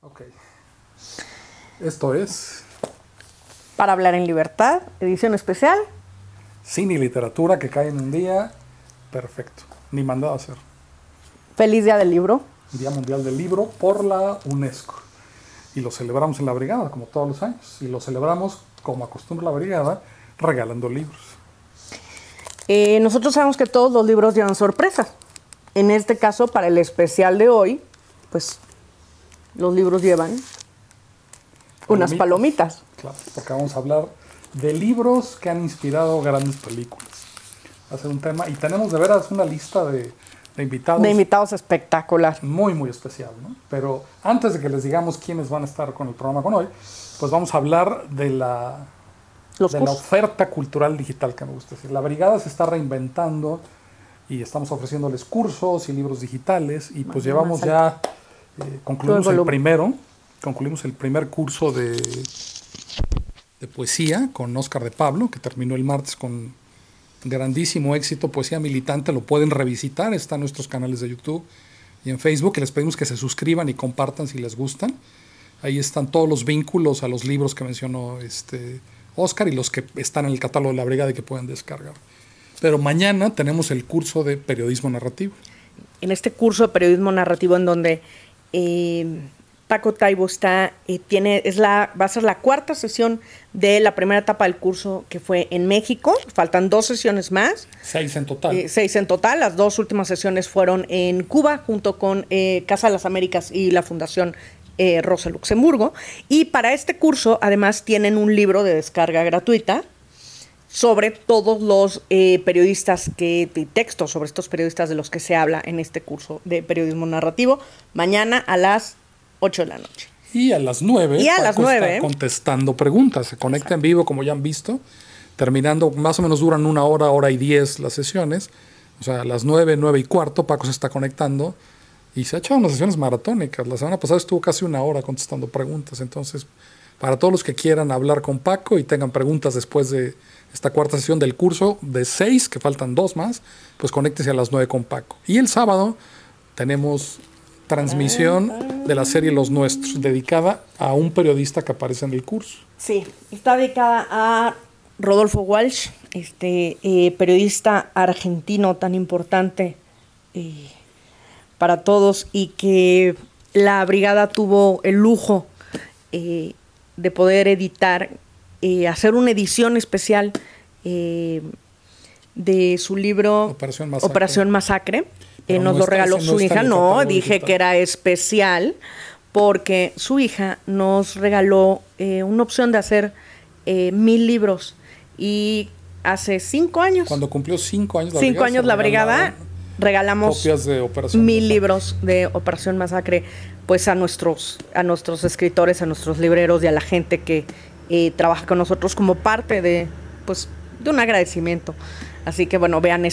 Ok. Esto es Para hablar en libertad, edición especial. cine y literatura que caen en un día perfecto, ni mandado a hacer. Feliz Día del Libro. Día Mundial del Libro por la UNESCO. Y lo celebramos en la brigada, como todos los años. Y lo celebramos, como acostumbra la brigada, regalando libros. Nosotros sabemos que todos los libros llevan sorpresas. En este caso, para el especial de hoy, pues los libros llevan unas palomitas. Claro, porque vamos a hablar de libros que han inspirado grandes películas. Va a ser un tema, y tenemos de veras una lista de invitados. De invitados espectacular. Muy, muy especial, ¿no? Pero antes de que les digamos quiénes van a estar con el programa con hoy, pues vamos a hablar de la oferta cultural digital, que me gusta decir. La brigada se está reinventando y estamos ofreciéndoles cursos y libros digitales y pues llevamos ya, concluimos el primer curso de poesía con Óscar de Pablo, que terminó el martes con grandísimo éxito. Poesía militante, lo pueden revisitar, está en nuestros canales de YouTube y en Facebook, y les pedimos que se suscriban y compartan si les gustan. Ahí están todos los vínculos a los libros que mencionó Óscar y los que están en el catálogo de la brigada y que pueden descargar. Pero mañana tenemos el curso de periodismo narrativo. En este curso de periodismo narrativo en donde Paco Taibo va a ser la cuarta sesión de la primera etapa del curso, que fue en México. Faltan 2 sesiones más. 6 en total. 6 en total. Las 2 últimas sesiones fueron en Cuba, junto con Casa de las Américas y la Fundación Rosa Luxemburgo. Y para este curso, además, tienen un libro de descarga gratuita sobre todos los periodistas y textos sobre estos periodistas de los que se habla en este curso de periodismo narrativo, mañana a las 8 de la noche. Y a las 9, está contestando preguntas. Se conecta en vivo, como ya han visto. Terminando, más o menos duran 1 hora, 1:10 las sesiones. O sea, a las 9, 9:15, Paco se está conectando. Y se ha echado unas sesiones maratónicas. La semana pasada estuvo casi 1 hora contestando preguntas. Entonces, para todos los que quieran hablar con Paco y tengan preguntas después de esta cuarta sesión del curso de 6, que faltan 2 más, pues conéctense a las 9 con Paco. Y el sábado tenemos transmisión de la serie Los Nuestros, dedicada a un periodista que aparece en el curso. Sí, está dedicada a Rodolfo Walsh, periodista argentino tan importante para todos, y que la brigada tuvo el lujo de poder editar, hacer una edición especial de su libro Operación Masacre. Nos lo regaló su hija. No, dije que era especial porque su hija nos regaló una opción de hacer 1000 libros. Y hace 5 años. Cuando cumplió 5 años la brigada, regalamos copias de Operación 1000 libros de Operación Masacre, pues a nuestros escritores, a nuestros libreros y a la gente que trabaja con nosotros como parte de un agradecimiento. Así que bueno, vean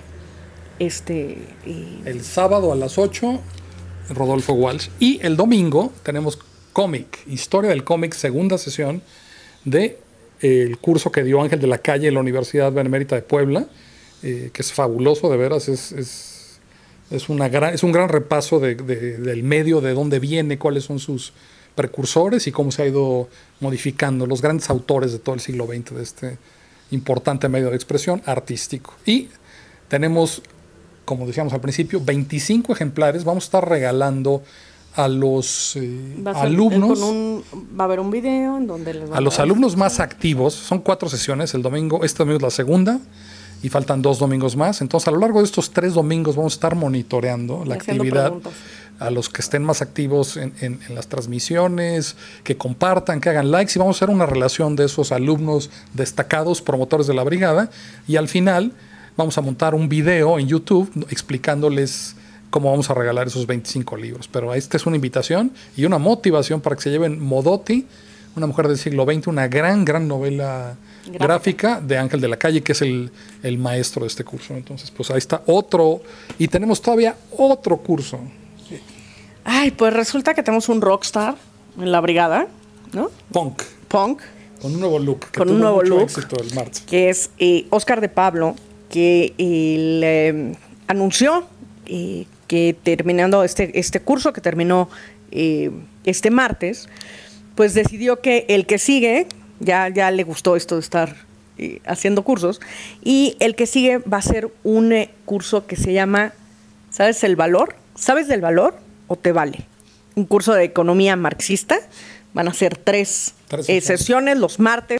el sábado a las 8, Rodolfo Walsh. Y el domingo tenemos cómic, historia del cómic, segunda sesión de el curso que dio Ángel de la Calle en la Universidad Benemérita de Puebla, que es fabuloso, de veras. Es un gran repaso del medio, de dónde viene, cuáles son sus precursores y cómo se ha ido modificando, los grandes autores de todo el siglo XX de este importante medio de expresión artístico. Y tenemos, como decíamos al principio, 25 ejemplares. Vamos a estar regalando a los alumnos. Va a haber un video en donde les va a los alumnos más activos. Son 4 sesiones. Este domingo es la segunda y faltan 2 domingos más. Entonces, a lo largo de estos 3 domingos vamos a estar monitoreando la actividad. A los que estén más activos en las transmisiones, que compartan, que hagan likes, y vamos a hacer una relación de esos alumnos destacados, promotores de la brigada, y al final vamos a montar un video en YouTube explicándoles cómo vamos a regalar esos 25 libros. Pero esta es una invitación y una motivación para que se lleven Modotti, una mujer del siglo XX, una gran novela gráfica de Ángel de la Calle, que es el maestro de este curso. Entonces, pues ahí está otro, y tenemos todavía otro curso. Ay, pues resulta que tenemos un rockstar en la brigada, ¿no? Punk. Con un nuevo look. Con un nuevo look. Éxito el martes. Que es Óscar de Pablo, que le anunció que terminando este curso que terminó este martes, pues decidió que el que sigue, ya le gustó esto de estar haciendo cursos, y el que sigue va a ser un curso que se llama ¿Sabes el valor? ¿Sabes del valor o te vale? Un curso de economía marxista. Van a ser tres sesiones los martes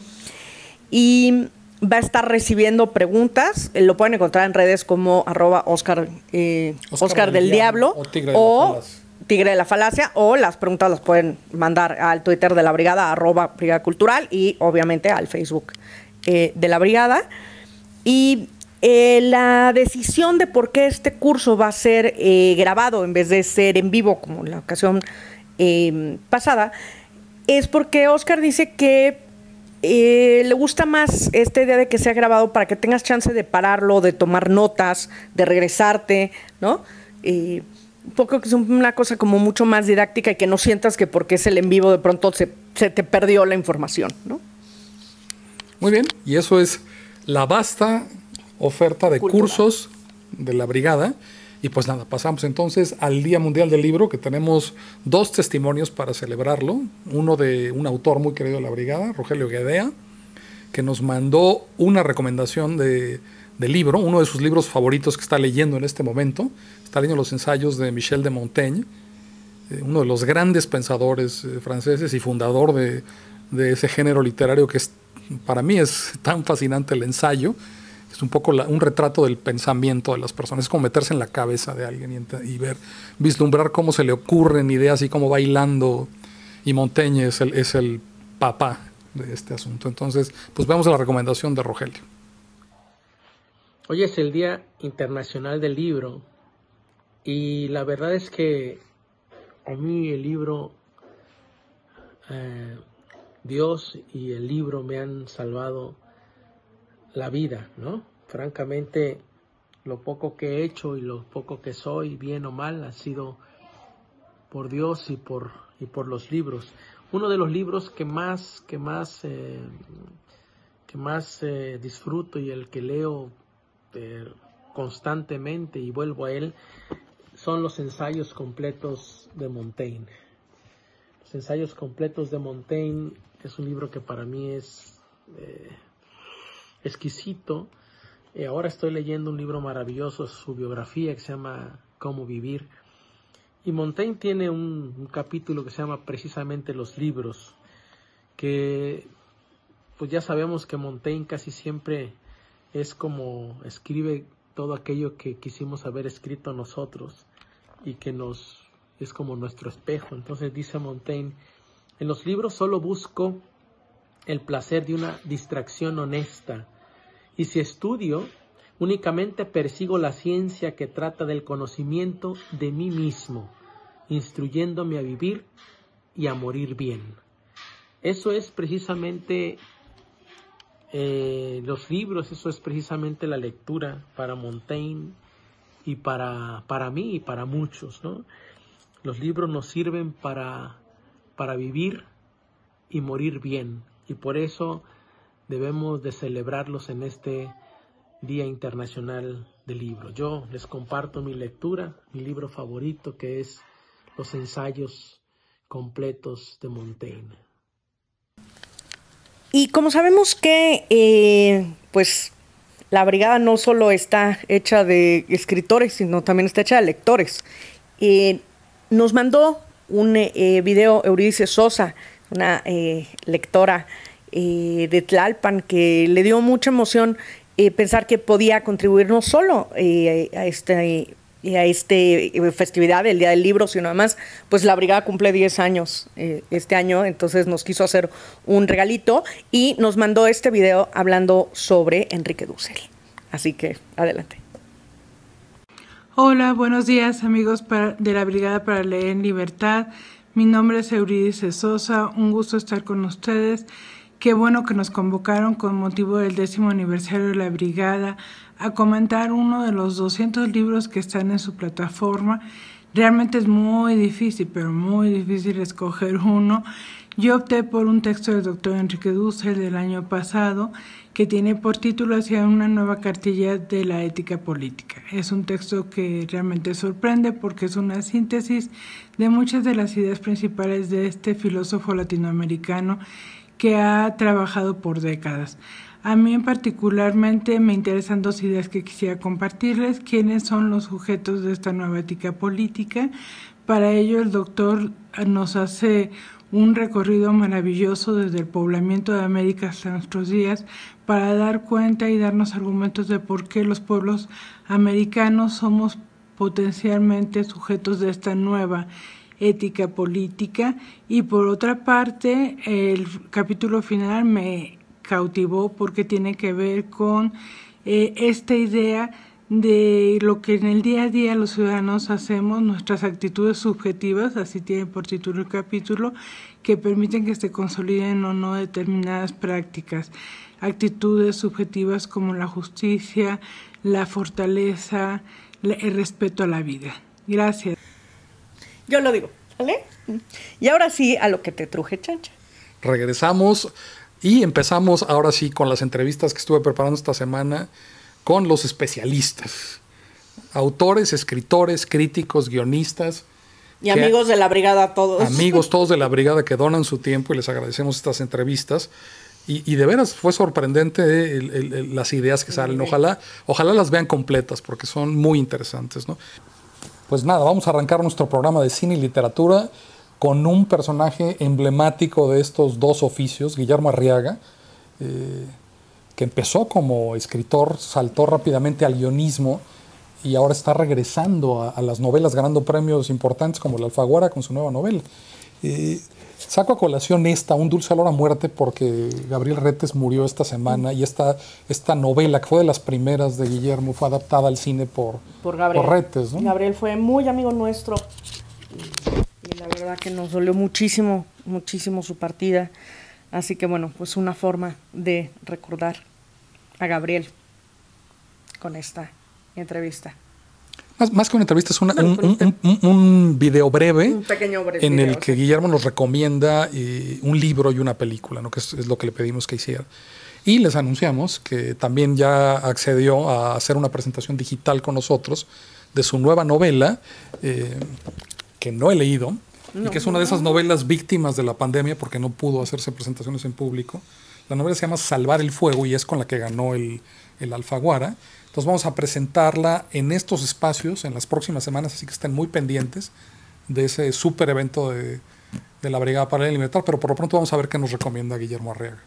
y va a estar recibiendo preguntas. Lo pueden encontrar en redes como @Oscar del Diablo o Tigre de la Falacia, o las preguntas las pueden mandar al Twitter de la Brigada, @Brigada Cultural, y obviamente al Facebook de la Brigada. Y la decisión de por qué este curso va a ser grabado en vez de ser en vivo como la ocasión pasada es porque Oscar dice que le gusta más esta idea de que sea grabado para que tengas chance de pararlo, de tomar notas, de regresarte, ¿no? Un poco que es una cosa como mucho más didáctica y que no sientas que porque es el en vivo de pronto se te perdió la información, ¿no? Muy bien, y eso es la vasta oferta de cursos de la Brigada. Y pues nada, pasamos entonces al Día Mundial del Libro, que tenemos 2 testimonios para celebrarlo. Uno de un autor muy querido de la Brigada, Rogelio Guedea, que nos mandó una recomendación de libro, uno de sus libros favoritos que está leyendo en este momento. Está leyendo los ensayos de Michel de Montaigne, uno de los grandes pensadores franceses y fundador de ese género literario que para mí es tan fascinante, el ensayo. Es un poco un retrato del pensamiento de las personas. Es como meterse en la cabeza de alguien y vislumbrar cómo se le ocurren ideas y cómo va hilando. Y Montaigne es el papá de este asunto. Entonces, pues vemos la recomendación de Rogelio. Hoy es el Día Internacional del Libro. Y la verdad es que a mí el libro, Dios y el libro me han salvado la vida, ¿no? Francamente, lo poco que he hecho y lo poco que soy, bien o mal, ha sido por Dios y por los libros. Uno de los libros que más disfruto y el que leo constantemente y vuelvo a él son los ensayos completos de Montaigne. Los ensayos completos de Montaigne es un libro que para mí es exquisito. Ahora estoy leyendo un libro maravilloso, su biografía, que se llama Cómo vivir. Y Montaigne tiene un capítulo que se llama precisamente Los libros, que pues ya sabemos que Montaigne casi siempre es como escribe todo aquello que quisimos haber escrito nosotros y que es como nuestro espejo. Entonces dice Montaigne: en los libros solo busco el placer de una distracción honesta, y si estudio, únicamente persigo la ciencia que trata del conocimiento de mí mismo, instruyéndome a vivir y a morir bien. Eso es precisamente los libros, eso es precisamente la lectura para Montaigne y para mí y para muchos, ¿no? Los libros nos sirven para vivir y morir bien, y por eso debemos de celebrarlos en este Día Internacional del Libro. Yo les comparto mi lectura, mi libro favorito, que es Los ensayos completos de Montaigne. Y como sabemos que pues la Brigada no solo está hecha de escritores, sino también está hecha de lectores, nos mandó un video Eurídice Sosa, una lectora de Tlalpan, que le dio mucha emoción pensar que podía contribuir no solo a esta festividad del Día del Libro, sino además, pues la Brigada cumple 10 años este año, entonces nos quiso hacer un regalito y nos mandó este video hablando sobre Enrique Dussel. Así que, adelante. Hola, buenos días amigos de la Brigada para Leer en Libertad. Mi nombre es Eurídice Sosa, un gusto estar con ustedes. Qué bueno que nos convocaron con motivo del 10º aniversario de la Brigada a comentar uno de los 200 libros que están en su plataforma. Realmente es muy difícil, pero muy difícil escoger uno. Yo opté por un texto del doctor Enrique Dussel del año pasado que tiene por título Hacia una nueva cartilla de la ética política. Es un texto que realmente sorprende porque es una síntesis de muchas de las ideas principales de este filósofo latinoamericano que ha trabajado por décadas. A mí particularmente me interesan dos ideas que quisiera compartirles. ¿Quiénes son los sujetos de esta nueva ética política? Para ello el doctor nos hace un recorrido maravilloso desde el poblamiento de América hasta nuestros días para dar cuenta y darnos argumentos de por qué los pueblos americanos somos potencialmente sujetos de esta nueva ética política. Y por otra parte, el capítulo final me cautivó porque tiene que ver con esta idea de lo que en el día a día los ciudadanos hacemos, nuestras actitudes subjetivas, así tiene por título el capítulo, que permiten que se consoliden o no determinadas prácticas, actitudes subjetivas como la justicia, la fortaleza, el respeto a la vida. Gracias. Yo lo digo, ¿vale? Y ahora sí, a lo que te truje, Chancha. Regresamos y empezamos ahora sí con las entrevistas que estuve preparando esta semana con los especialistas, autores, escritores, críticos, guionistas. Y amigos de la brigada todos. Amigos todos de la brigada que donan su tiempo y les agradecemos estas entrevistas. Y de veras fue sorprendente las ideas que salen. Ojalá las vean completas porque son muy interesantes, ¿no? Pues nada, vamos a arrancar nuestro programa de cine y literatura con un personaje emblemático de estos dos oficios, Guillermo Arriaga, que empezó como escritor, saltó rápidamente al guionismo y ahora está regresando a las novelas, ganando premios importantes como la Alfaguara con su nueva novela. Saco a colación Un dulce olor a muerte porque Gabriel Retes murió esta semana y esta novela, que fue de las primeras de Guillermo, fue adaptada al cine por Retes, ¿no? Gabriel fue muy amigo nuestro y la verdad que nos dolió muchísimo, muchísimo su partida. Así que bueno, pues una forma de recordar a Gabriel con esta entrevista. Más que una entrevista, es un video breve, un pequeño breve en video, el que Guillermo nos recomienda un libro y una película, ¿no? Que es lo que le pedimos que hiciera. Y les anunciamos que también ya accedió a hacer una presentación digital con nosotros de su nueva novela, que no he leído, y que es una de esas novelas víctimas de la pandemia porque no pudo hacerse presentaciones en público. La novela se llama Salvar el Fuego y es con la que ganó el Alfaguara. Entonces vamos a presentarla en estos espacios en las próximas semanas, así que estén muy pendientes de ese súper evento de la Brigada Paralela Militar, pero por lo pronto vamos a ver qué nos recomienda Guillermo Arriaga.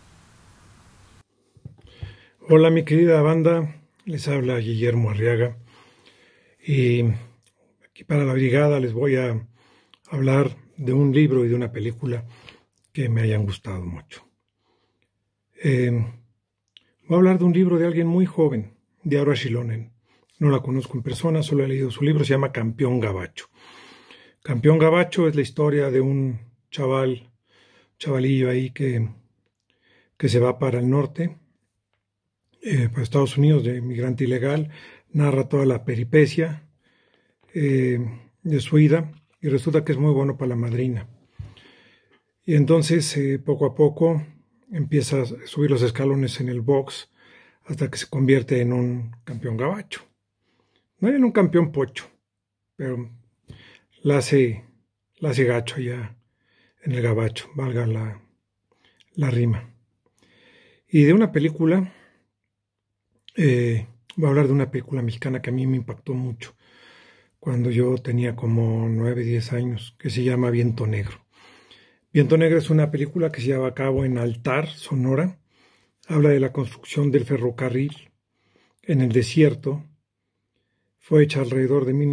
Hola mi querida banda, les habla Guillermo Arriaga y aquí para la Brigada les voy a hablar de un libro y de una película que me hayan gustado mucho. Voy a hablar de un libro de alguien muy joven, de Aura Shilonen. No la conozco en persona, solo he leído su libro, se llama Campeón Gabacho. Campeón Gabacho es la historia de un chavalillo ahí que se va para el norte, para Estados Unidos, de migrante ilegal, narra toda la peripecia de su ida y resulta que es muy bueno para la madrina. Y entonces, poco a poco, empieza a subir los escalones en el box hasta que se convierte en un campeón gabacho. No en un campeón pocho, pero la hace gacho ya en el gabacho, valga la rima. Y de una película, voy a hablar de una película mexicana que a mí me impactó mucho cuando yo tenía como 9, 10 años, que se llama Viento Negro. Viento Negro es una película que se lleva a cabo en Altar, Sonora. Habla de la construcción del ferrocarril en el desierto. Fue hecha alrededor de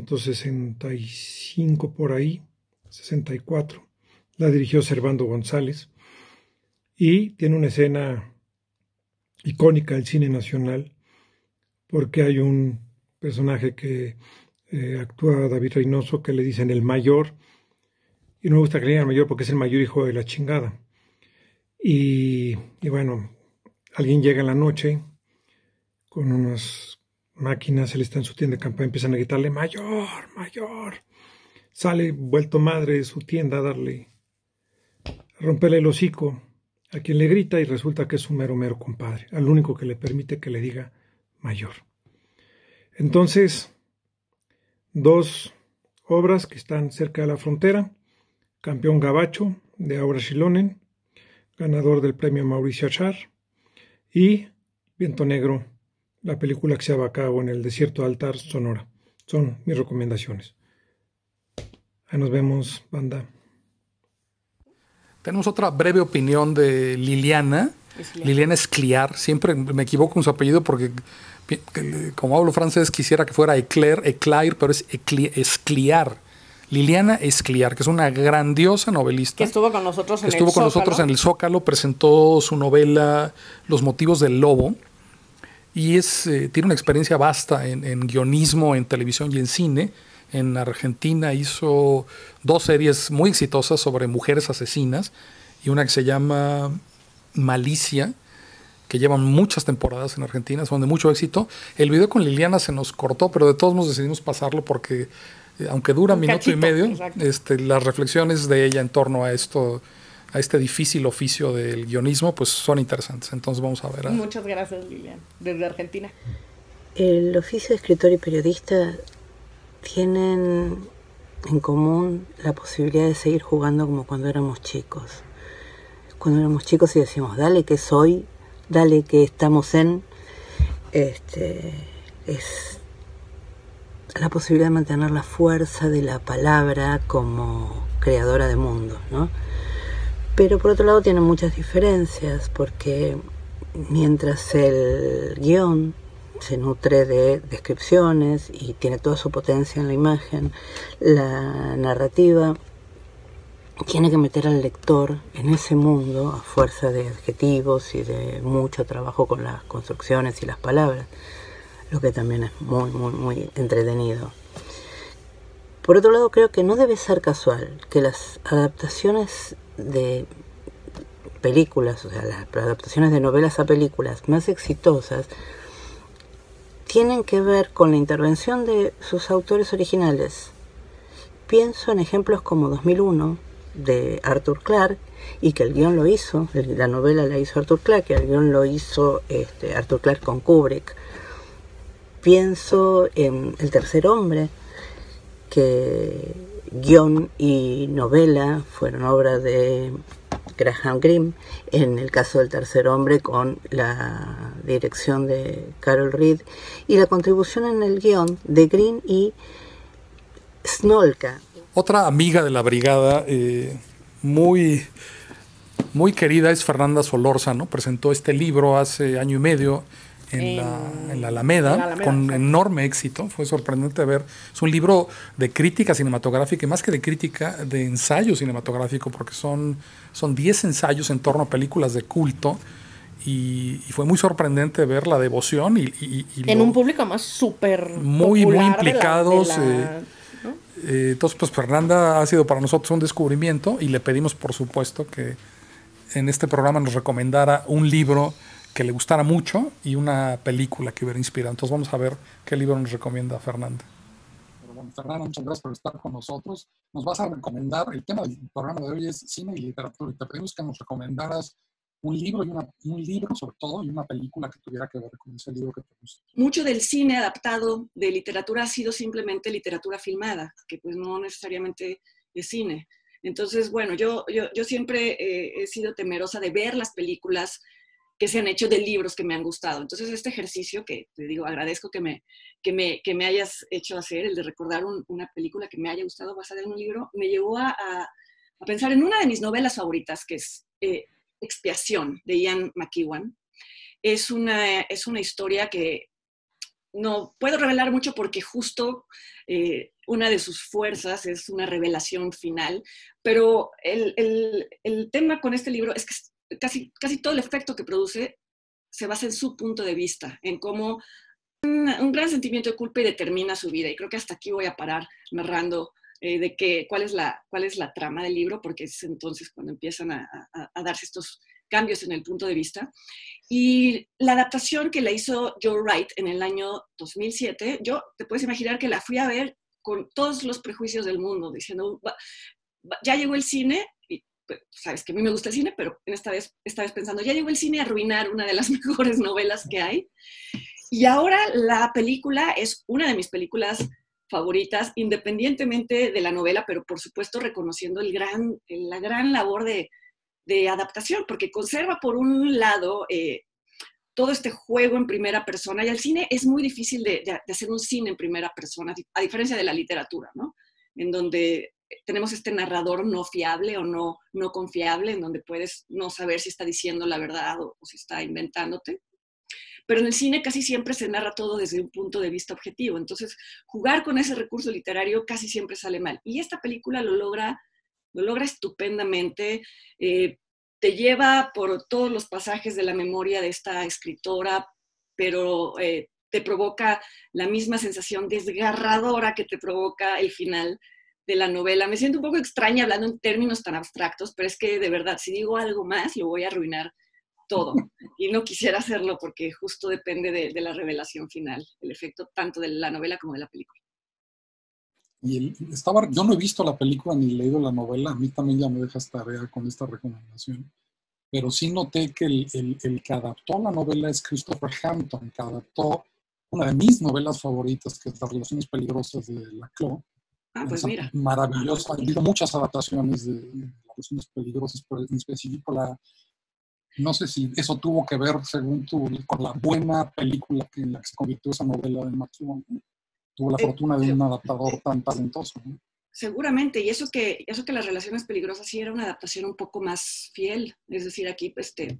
1965 por ahí, 64. La dirigió Servando González y tiene una escena icónica del cine nacional porque hay un personaje que actúa David Reynoso que le dicen el mayor y no me gusta que le digan mayor porque es el mayor hijo de la chingada. Y bueno, alguien llega en la noche con unas máquinas, él está en su tienda de campaña, empiezan a gritarle mayor, mayor. Sale vuelto madre de su tienda a darle romperle el hocico a quien le grita y resulta que es un mero compadre, al único que le permite que le diga mayor. Entonces, dos obras que están cerca de la frontera: Campeón Gabacho, de Aura Shilonen, ganador del premio Mauricio Achar, y Viento Negro, la película que se lleva a cabo en el desierto de Altar, Sonora. Son mis recomendaciones. Ahí nos vemos, banda. Tenemos otra breve opinión de Liliana. Liliana Escliar. Siempre me equivoco con su apellido porque, como hablo francés, quisiera que fuera Eclair, pero es Escliar. Liliana Escliar, que es una grandiosa novelista. Que estuvo con nosotros en el Zócalo, presentó su novela Los motivos del lobo. Y tiene una experiencia vasta en guionismo, en televisión y en cine. En Argentina hizo 2 series muy exitosas sobre mujeres asesinas y una que se llama Malicia, que llevan muchas temporadas en Argentina, son de mucho éxito. El video con Liliana se nos cortó, pero de todos modos decidimos pasarlo porque, aunque dura un minuto y medio, las reflexiones de ella en torno a esto, a este difícil oficio del guionismo, pues son interesantes. Entonces vamos a ver. Muchas gracias, Liliana, desde Argentina. El oficio de escritor y periodista tienen en común la posibilidad de seguir jugando como cuando éramos chicos. Cuando éramos chicos y decíamos, dale que soy, dale que estamos en... es la posibilidad de mantener la fuerza de la palabra como creadora de mundos, ¿no? Pero por otro lado tiene muchas diferencias, porque mientras el guión se nutre de descripciones y tiene toda su potencia en la imagen, la narrativa tiene que meter al lector en ese mundo a fuerza de adjetivos y de mucho trabajo con las construcciones y las palabras, lo que también es muy entretenido. Por otro lado, creo que no debe ser casual que las adaptaciones de películas, o sea, las adaptaciones de novelas a películas más exitosas tienen que ver con la intervención de sus autores originales. Pienso en ejemplos como 2001 de Arthur Clarke, y que el guión lo hizo, la novela la hizo Arthur Clarke, y el guión lo hizo Arthur Clarke con Kubrick. Pienso en El tercer hombre, que guión y novela fueron obra de Graham Greene, en el caso del tercer hombre con la dirección de Carol Reed, y la contribución en el guión de Greene y Smolka. Otra amiga de la brigada muy querida es Fernanda Solórzano. Presentó este libro hace año y medio en la Alameda, con enorme éxito. Fue sorprendente ver. Es un libro de crítica cinematográfica, y más que de crítica, de ensayo cinematográfico, porque son 10 ensayos en torno a películas de culto, y fue muy sorprendente ver la devoción y en un público más súper muy implicados. ¿no? Entonces, pues Fernanda ha sido para nosotros un descubrimiento, y le pedimos, por supuesto, que en este programa nos recomendara un libro que le gustara mucho y una película que hubiera inspirado. Entonces vamos a ver qué libro nos recomienda Fernanda. Pero bueno, Fernanda, muchas gracias por estar con nosotros. Nos vas a recomendar, el tema del programa de hoy es cine y literatura, y te pedimos que nos recomendaras un libro, sobre todo, y una película que tuviera que ver con ese libro que te gusta. Mucho del cine adaptado de literatura ha sido simplemente literatura filmada, que pues no necesariamente es cine. Entonces, bueno, yo siempre he sido temerosa de ver las películas que se han hecho de libros que me han gustado. Entonces, este ejercicio que te digo, agradezco que me hayas hecho hacer, el de recordar una película que me haya gustado basada en un libro, me llevó a pensar en una de mis novelas favoritas, que es Expiación, de Ian McEwan. Es una historia que no puedo revelar mucho porque justo una de sus fuerzas es una revelación final, pero el tema con este libro es que casi todo el efecto que produce se basa en su punto de vista, en cómo un gran sentimiento de culpa y determina su vida. Y creo que hasta aquí voy a parar narrando cuál es la trama del libro, porque es entonces cuando empiezan a darse estos cambios en el punto de vista. Y la adaptación que la hizo Joe Wright en el año 2007, yo te puedes imaginar que la fui a ver con todos los prejuicios del mundo, diciendo, ya llegó el cine, sabes que a mí me gusta el cine, pero esta vez pensando, ya llegó el cine a arruinar una de las mejores novelas que hay. Y ahora la película es una de mis películas favoritas, independientemente de la novela, pero por supuesto reconociendo la gran labor de adaptación, porque conserva por un lado todo este juego en primera persona, y el cine es muy difícil de hacer un cine en primera persona, a diferencia de la literatura, ¿no? En donde tenemos este narrador no fiable o no confiable, en donde puedes no saber si está diciendo la verdad o si está inventándote. Pero en el cine casi siempre se narra todo desde un punto de vista objetivo. Entonces, jugar con ese recurso literario casi siempre sale mal. Y esta película lo logra estupendamente. Te lleva por todos los pasajes de la memoria de esta escritora, pero te provoca la misma sensación desgarradora que te provoca el final de la novela. Me siento un poco extraña hablando en términos tan abstractos, pero es que de verdad, si digo algo más, lo voy a arruinar todo. Y no quisiera hacerlo porque justo depende de la revelación final, el efecto tanto de la novela como de la película. Yo no he visto la película ni leído la novela, a mí también ya me dejas tarea con esta recomendación, pero sí noté que el que adaptó la novela es Christopher Hampton, que adaptó una de mis novelas favoritas, que es Las relaciones peligrosas de Laclau. Pues mira. Maravillosa. He visto muchas adaptaciones de Las relaciones peligrosas, pero en específico no sé si eso tuvo que ver, según tú, con la buena película en la que se convirtió esa novela de McEwan. Tuvo la fortuna de un adaptador tan talentoso, ¿no? Seguramente, y eso que Las relaciones peligrosas sí era una adaptación un poco más fiel, es decir, aquí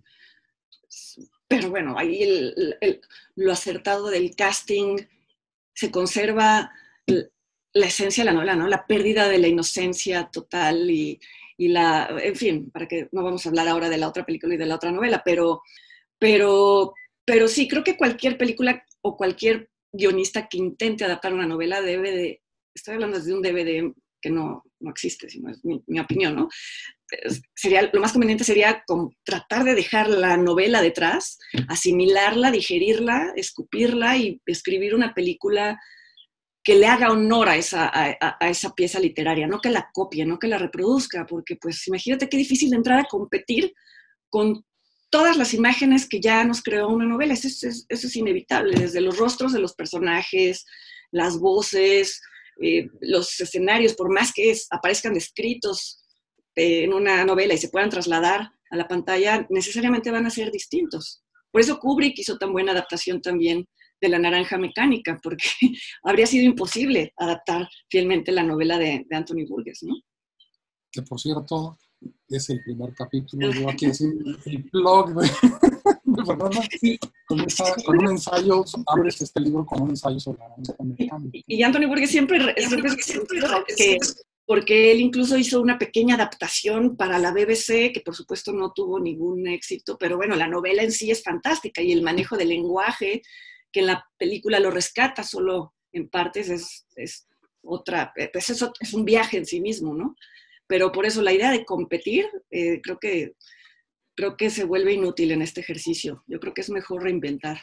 pero bueno, ahí lo acertado del casting, se conserva la esencia de la novela, ¿no? La pérdida de la inocencia total en fin, para que no vamos a hablar ahora de la otra película y de la otra novela, pero sí, creo que cualquier película o cualquier guionista que intente adaptar una novela estoy hablando desde un DVD que no existe, sino es mi opinión, ¿no? Lo más conveniente sería tratar de dejar la novela detrás, asimilarla, digerirla, escupirla y escribir una película que le haga honor a esa pieza literaria, no que la copie, no que la reproduzca, porque pues imagínate qué difícil entrar a competir con todas las imágenes que ya nos creó una novela. Eso es inevitable, desde los rostros de los personajes, las voces, los escenarios, por más que aparezcan descritos en una novela y se puedan trasladar a la pantalla, necesariamente van a ser distintos. Por eso Kubrick hizo tan buena adaptación también de La naranja mecánica, porque habría sido imposible adaptar fielmente la novela de Anthony Burgess, ¿no? Que por cierto, es el primer capítulo. Yo aquí decir el blog de Fernanda, con un ensayo, abres este libro con un ensayo sobre la naranja mecánica. Y Anthony Burgess siempre porque él incluso hizo una pequeña adaptación para la BBC, que por supuesto no tuvo ningún éxito, pero bueno, la novela en sí es fantástica y el manejo del lenguaje, que en la película lo rescata solo en partes, es un viaje en sí mismo, ¿no? Pero por eso la idea de competir, creo que se vuelve inútil en este ejercicio. Yo creo que es mejor reinventar.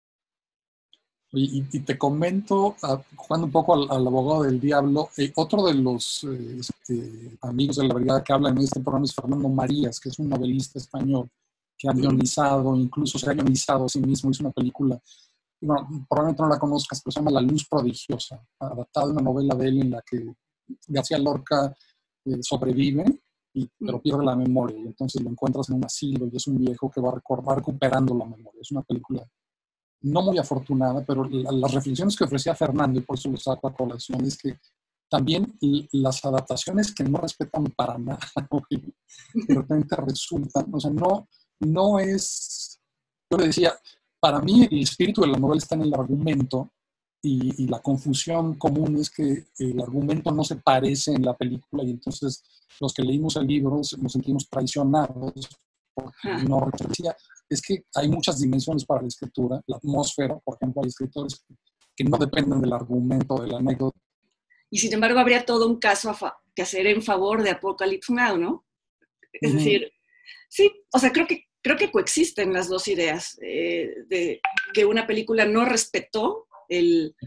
Y te comento, jugando un poco al abogado del diablo, otro de los amigos de la brigada que hablan en este programa es Fernando Marías, que es un novelista español que ha guionizado, incluso se ha guionizado a sí mismo, hizo una película, bueno, probablemente no la conozcas, pero se llama La luz prodigiosa, adaptada de una novela de él en la que García Lorca sobrevive, pero pierde la memoria, y entonces lo encuentras en un asilo y es un viejo que va recuperando la memoria. Es una película no muy afortunada, pero las reflexiones que ofrecía Fernando, y por eso lo saco a colación, es que también las adaptaciones que no respetan para nada, de repente resultan, o sea, no es, yo le decía, para mí el espíritu de la novela está en el argumento, y la confusión común es que el argumento no se parece en la película, y entonces los que leímos el libro nos sentimos traicionados, porque no referencia. Es que hay muchas dimensiones para la escritura, la atmósfera, por ejemplo, hay escritores que no dependen del argumento, de la anécdota. Y sin embargo habría todo un caso que hacer en favor de Apocalypse Now, ¿no? Es decir, sí, o sea, creo que coexisten las dos ideas, de que una película no respetó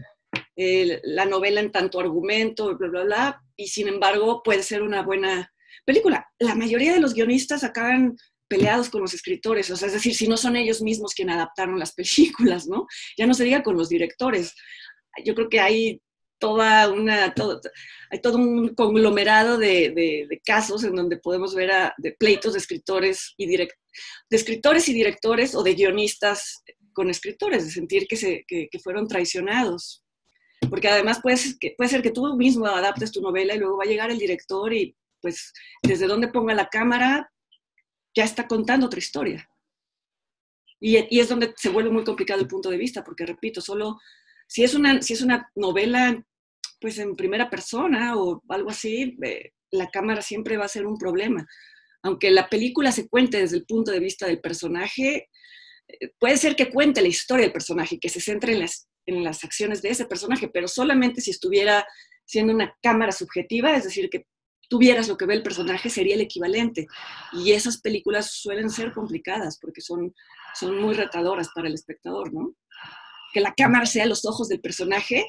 la novela en tanto argumento, bla, bla, bla, y sin embargo puede ser una buena película. La mayoría de los guionistas acaban peleados con los escritores, o sea, es decir, si no son ellos mismos quienes adaptaron las películas, ¿no? Ya no se diga con los directores. Yo creo que hay hay todo un conglomerado de casos en donde podemos ver de pleitos de escritores y directores o de guionistas con escritores, de sentir que fueron traicionados. Porque además puede ser que tú mismo adaptes tu novela y luego va a llegar el director y pues desde donde ponga la cámara ya está contando otra historia. Y es donde se vuelve muy complicado el punto de vista, porque repito, solo si es una novela pues en primera persona o algo así, la cámara siempre va a ser un problema. Aunque la película se cuente desde el punto de vista del personaje, puede ser que cuente la historia del personaje, que se centre en las acciones de ese personaje, pero solamente si estuviera siendo una cámara subjetiva, es decir, que tuvieras lo que ve el personaje, sería el equivalente. Y esas películas suelen ser complicadas porque son muy retadoras para el espectador, ¿no? Que la cámara sea los ojos del personaje,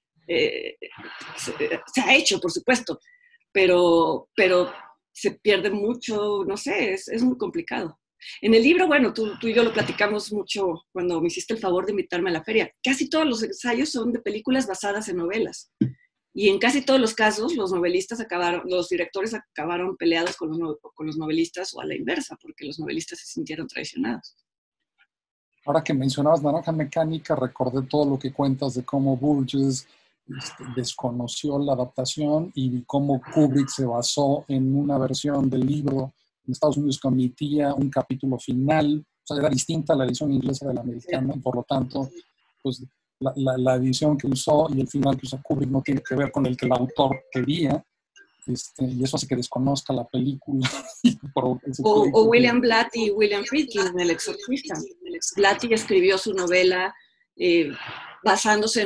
se ha hecho, por supuesto, pero se pierde mucho, no sé, es muy complicado. En el libro, bueno, tú y yo lo platicamos mucho cuando me hiciste el favor de invitarme a la feria. Casi todos los ensayos son de películas basadas en novelas. Y en casi todos los casos, los directores acabaron peleados con los novelistas o a la inversa, porque los novelistas se sintieron traicionados. Ahora que mencionabas Naranja Mecánica, recordé todo lo que cuentas de cómo Burgess desconoció la adaptación y cómo Kubrick se basó en una versión del libro en Estados Unidos que omitía un capítulo final, o sea, era distinta a la edición inglesa de la americana, y por lo tanto, pues la edición que usó y el final que usó Kubrick no tiene que ver con el que el autor quería, y eso hace que desconozca la película. O William Blatty y William Friedkin en El Exorcista. Blatty escribió su novela basándose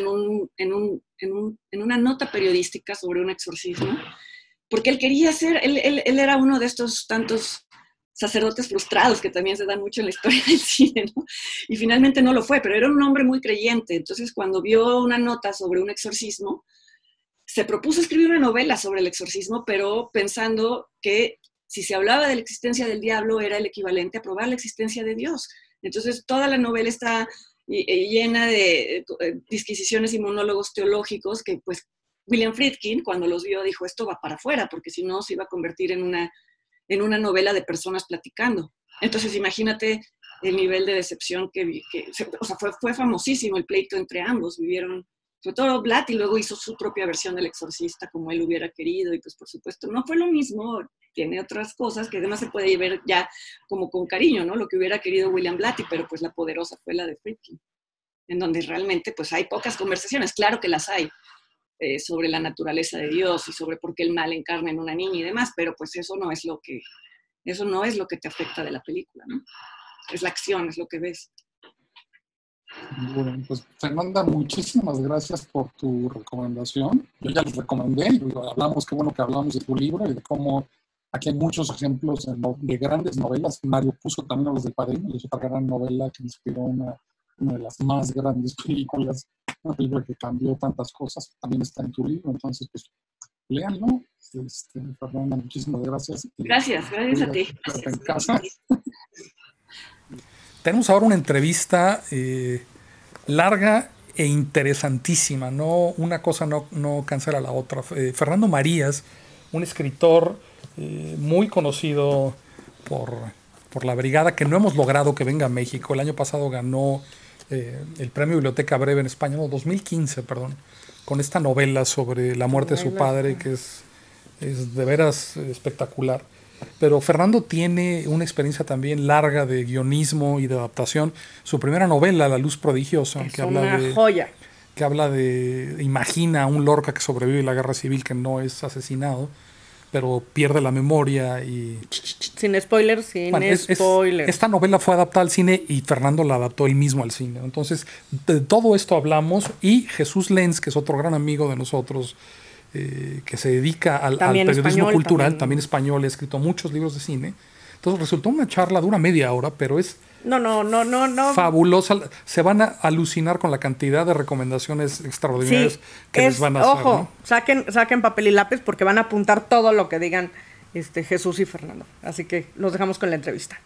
en una nota periodística sobre un exorcismo, porque él quería él era uno de estos tantos sacerdotes frustrados que también se dan mucho en la historia del cine, ¿no? Y finalmente no lo fue, pero era un hombre muy creyente. Entonces, cuando vio una nota sobre un exorcismo, se propuso escribir una novela sobre el exorcismo, pero pensando que si se hablaba de la existencia del diablo era el equivalente a probar la existencia de Dios. Entonces, toda la novela está llena de disquisiciones y monólogos teológicos que, pues, William Friedkin, cuando los vio, dijo, esto va para afuera, porque si no se iba a convertir en una novela de personas platicando. Entonces, imagínate el nivel de decepción o sea, fue famosísimo el pleito entre ambos. Vivieron, sobre todo Blatty, y luego hizo su propia versión del Exorcista como él hubiera querido, y pues por supuesto no fue lo mismo, tiene otras cosas que además se puede ver ya como con cariño, ¿no? Lo que hubiera querido William Blatty, pero pues la poderosa fue la de Friedkin, en donde realmente pues hay pocas conversaciones, claro que las hay, sobre la naturaleza de Dios y sobre por qué el mal encarna en una niña y demás, pero pues eso no es lo que te afecta de la película, ¿no? Es la acción, es lo que ves. Bueno, pues Fernanda, muchísimas gracias por tu recomendación. Yo ya les recomendé, qué bueno que hablamos de tu libro y de cómo aquí hay muchos ejemplos de grandes novelas. Mario puso también los del Padrino, es otra gran novela que inspiró una de las más grandes películas, una película que cambió tantas cosas, también está en tu libro, entonces pues léanlo. Fernanda, muchísimas gracias. Gracias a ti. En casa. Tenemos ahora una entrevista larga e interesantísima, ¿no? Una cosa no cancela la otra. Fernando Marías, un escritor muy conocido por la brigada, que no hemos logrado que venga a México. El año pasado ganó el premio Biblioteca Breve en España, 2015, perdón, con esta novela sobre la muerte de su padre, que es de veras espectacular. Pero Fernando tiene una experiencia también larga de guionismo y de adaptación. Su primera novela, La luz prodigiosa, es una joya. Que habla imagina a un Lorca que sobrevive a la guerra civil, que no es asesinado, pero pierde la memoria y... Sin spoilers, spoilers. Esta novela fue adaptada al cine y Fernando la adaptó él mismo al cine. Entonces, de todo esto hablamos. Y Jesús Lenz, que es otro gran amigo de nosotros, que se dedica al periodismo cultural, también español, ha escrito muchos libros de cine. Entonces resultó una charla, dura media hora, pero es fabulosa. Se van a alucinar con la cantidad de recomendaciones extraordinarias que les van a hacer. Ojo, ¿no? Saquen papel y lápiz porque van a apuntar todo lo que digan Jesús y Fernando. Así que los dejamos con la entrevista.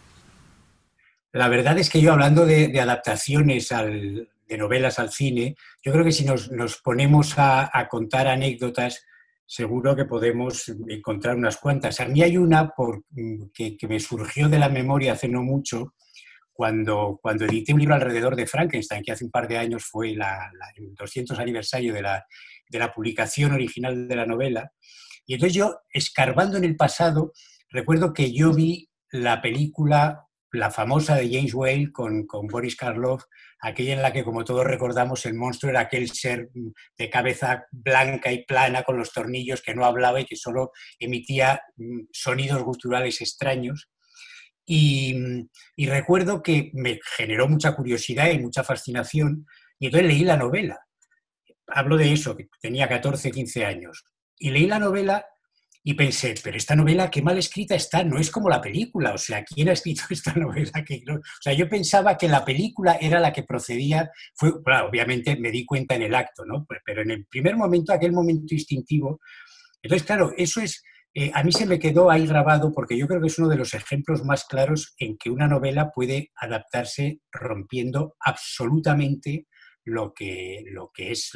La verdad es que yo, hablando de adaptaciones de novelas al cine, yo creo que si nos ponemos a contar anécdotas, seguro que podemos encontrar unas cuantas. A mí hay una que me surgió de la memoria hace no mucho, cuando edité un libro alrededor de Frankenstein, que hace un par de años fue el 200 aniversario de la publicación original de la novela. Y entonces yo, escarbando en el pasado, recuerdo que yo vi la película, la famosa de James Whale con Boris Karloff, aquella en la que, como todos recordamos, el monstruo era aquel ser de cabeza blanca y plana con los tornillos que no hablaba y que solo emitía sonidos guturales extraños. Y recuerdo que me generó mucha curiosidad y mucha fascinación, y entonces leí la novela. Hablo de eso, que tenía 14, 15 años. Y leí la novela y pensé, pero esta novela qué mal escrita está, no es como la película. O sea, ¿quién ha escrito esta novela? O sea, yo pensaba que la película era la que procedía. Bueno, obviamente me di cuenta en el acto, ¿no? Pero en el primer momento, aquel momento instintivo. Entonces, claro, eso es... a mí se me quedó ahí grabado porque yo creo que es uno de los ejemplos más claros en que una novela puede adaptarse rompiendo absolutamente lo que es